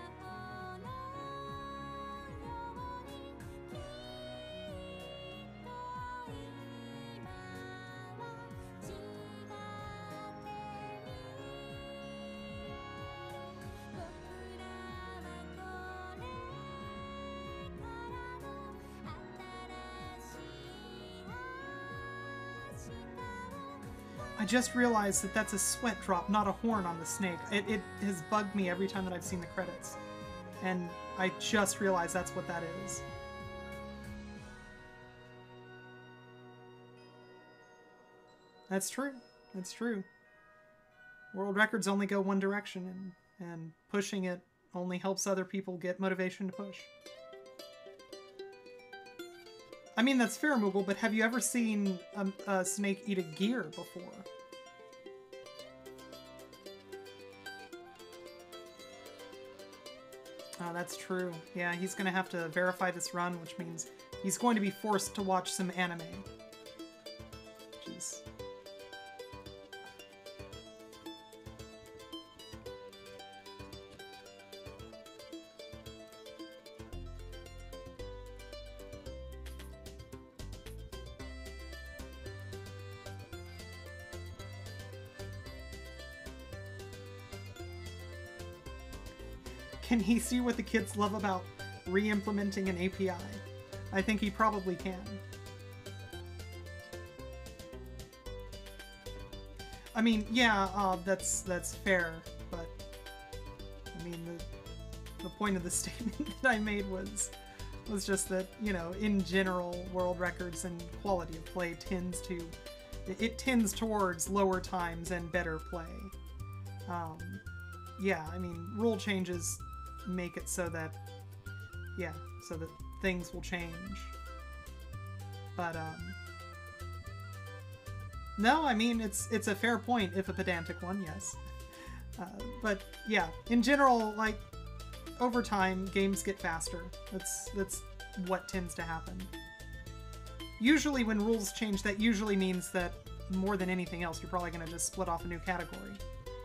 I just realized that that's a sweat drop, not a horn on the snake. It, it has bugged me every time that I've seen the credits. And I just realized that's what that is. That's true. That's true. World records only go one direction, and, and pushing it only helps other people get motivation to push. I mean, that's fair, Moogle, but have you ever seen a, a snake eat a gear before? Oh, that's true. Yeah, he's going to have to verify this run, which means he's going to be forced to watch some anime. Which is... Can he see what the kids love about re-implementing an A P I? I think he probably can. I mean, yeah, uh, that's that's fair, but I mean, the the point of the statement that I made was was just that, you know, in general, world records and quality of play tends to it tends towards lower times and better play. Um, yeah, I mean, rule changes make it so that, yeah, so that things will change. But, um, no, I mean, it's it's a fair point, if a pedantic one, yes. Uh, but, yeah, in general, like, over time, games get faster. That's, that's what tends to happen. Usually when rules change, that usually means that, more than anything else, you're probably going to just split off a new category.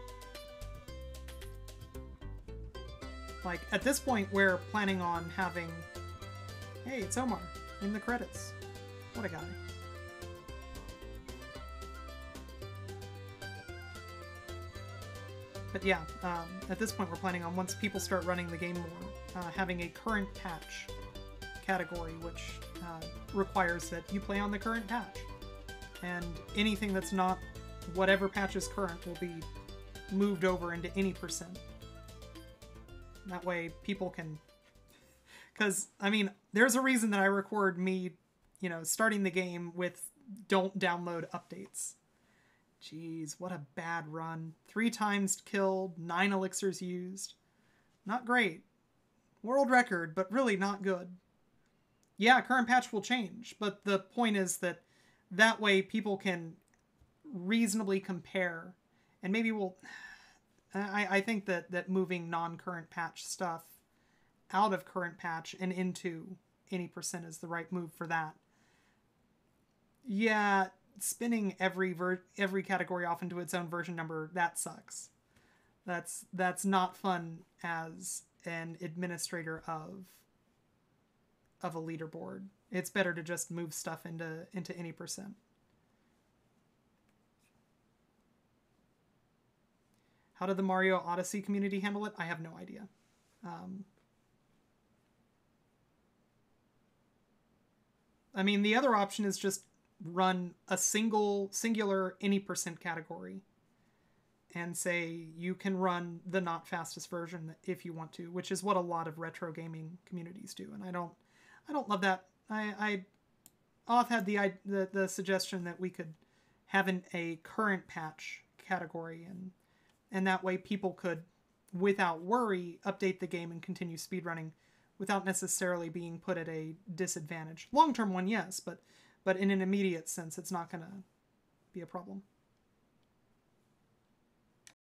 Like, at this point, we're planning on having... Hey, it's Omar, in the credits. What a guy. But yeah, um, at this point we're planning on, once people start running the game more, uh, having a current patch category, which uh, requires that you play on the current patch. And anything that's not whatever patch is current will be moved over into any percent. That way people can... Because, I mean, there's a reason that I record me, you know, starting the game with don't download updates. Jeez, what a bad run. Three times killed, nine elixirs used. Not great. World record, but really not good. Yeah, current patch will change, but the point is that that way people can reasonably compare. And maybe we'll... I, I think that, that moving non-current patch stuff out of current patch and into any percent is the right move for that. Yeah, spinning every ver every category off into its own version number, that sucks. That's that's not fun as an administrator of of a leaderboard. It's better to just move stuff into into any percent. How did the Mario Odyssey community handle it? I have no idea. Um, I mean, the other option is just run a single, singular any percent category and say you can run the not fastest version if you want to, which is what a lot of retro gaming communities do. And I don't, I don't love that. I, I Oth had the, the, the suggestion that we could have an, a current patch category, and and that way people could, without worry, update the game and continue speedrunning without necessarily being put at a disadvantage. Long-term one, yes, but but in an immediate sense, it's not going to be a problem.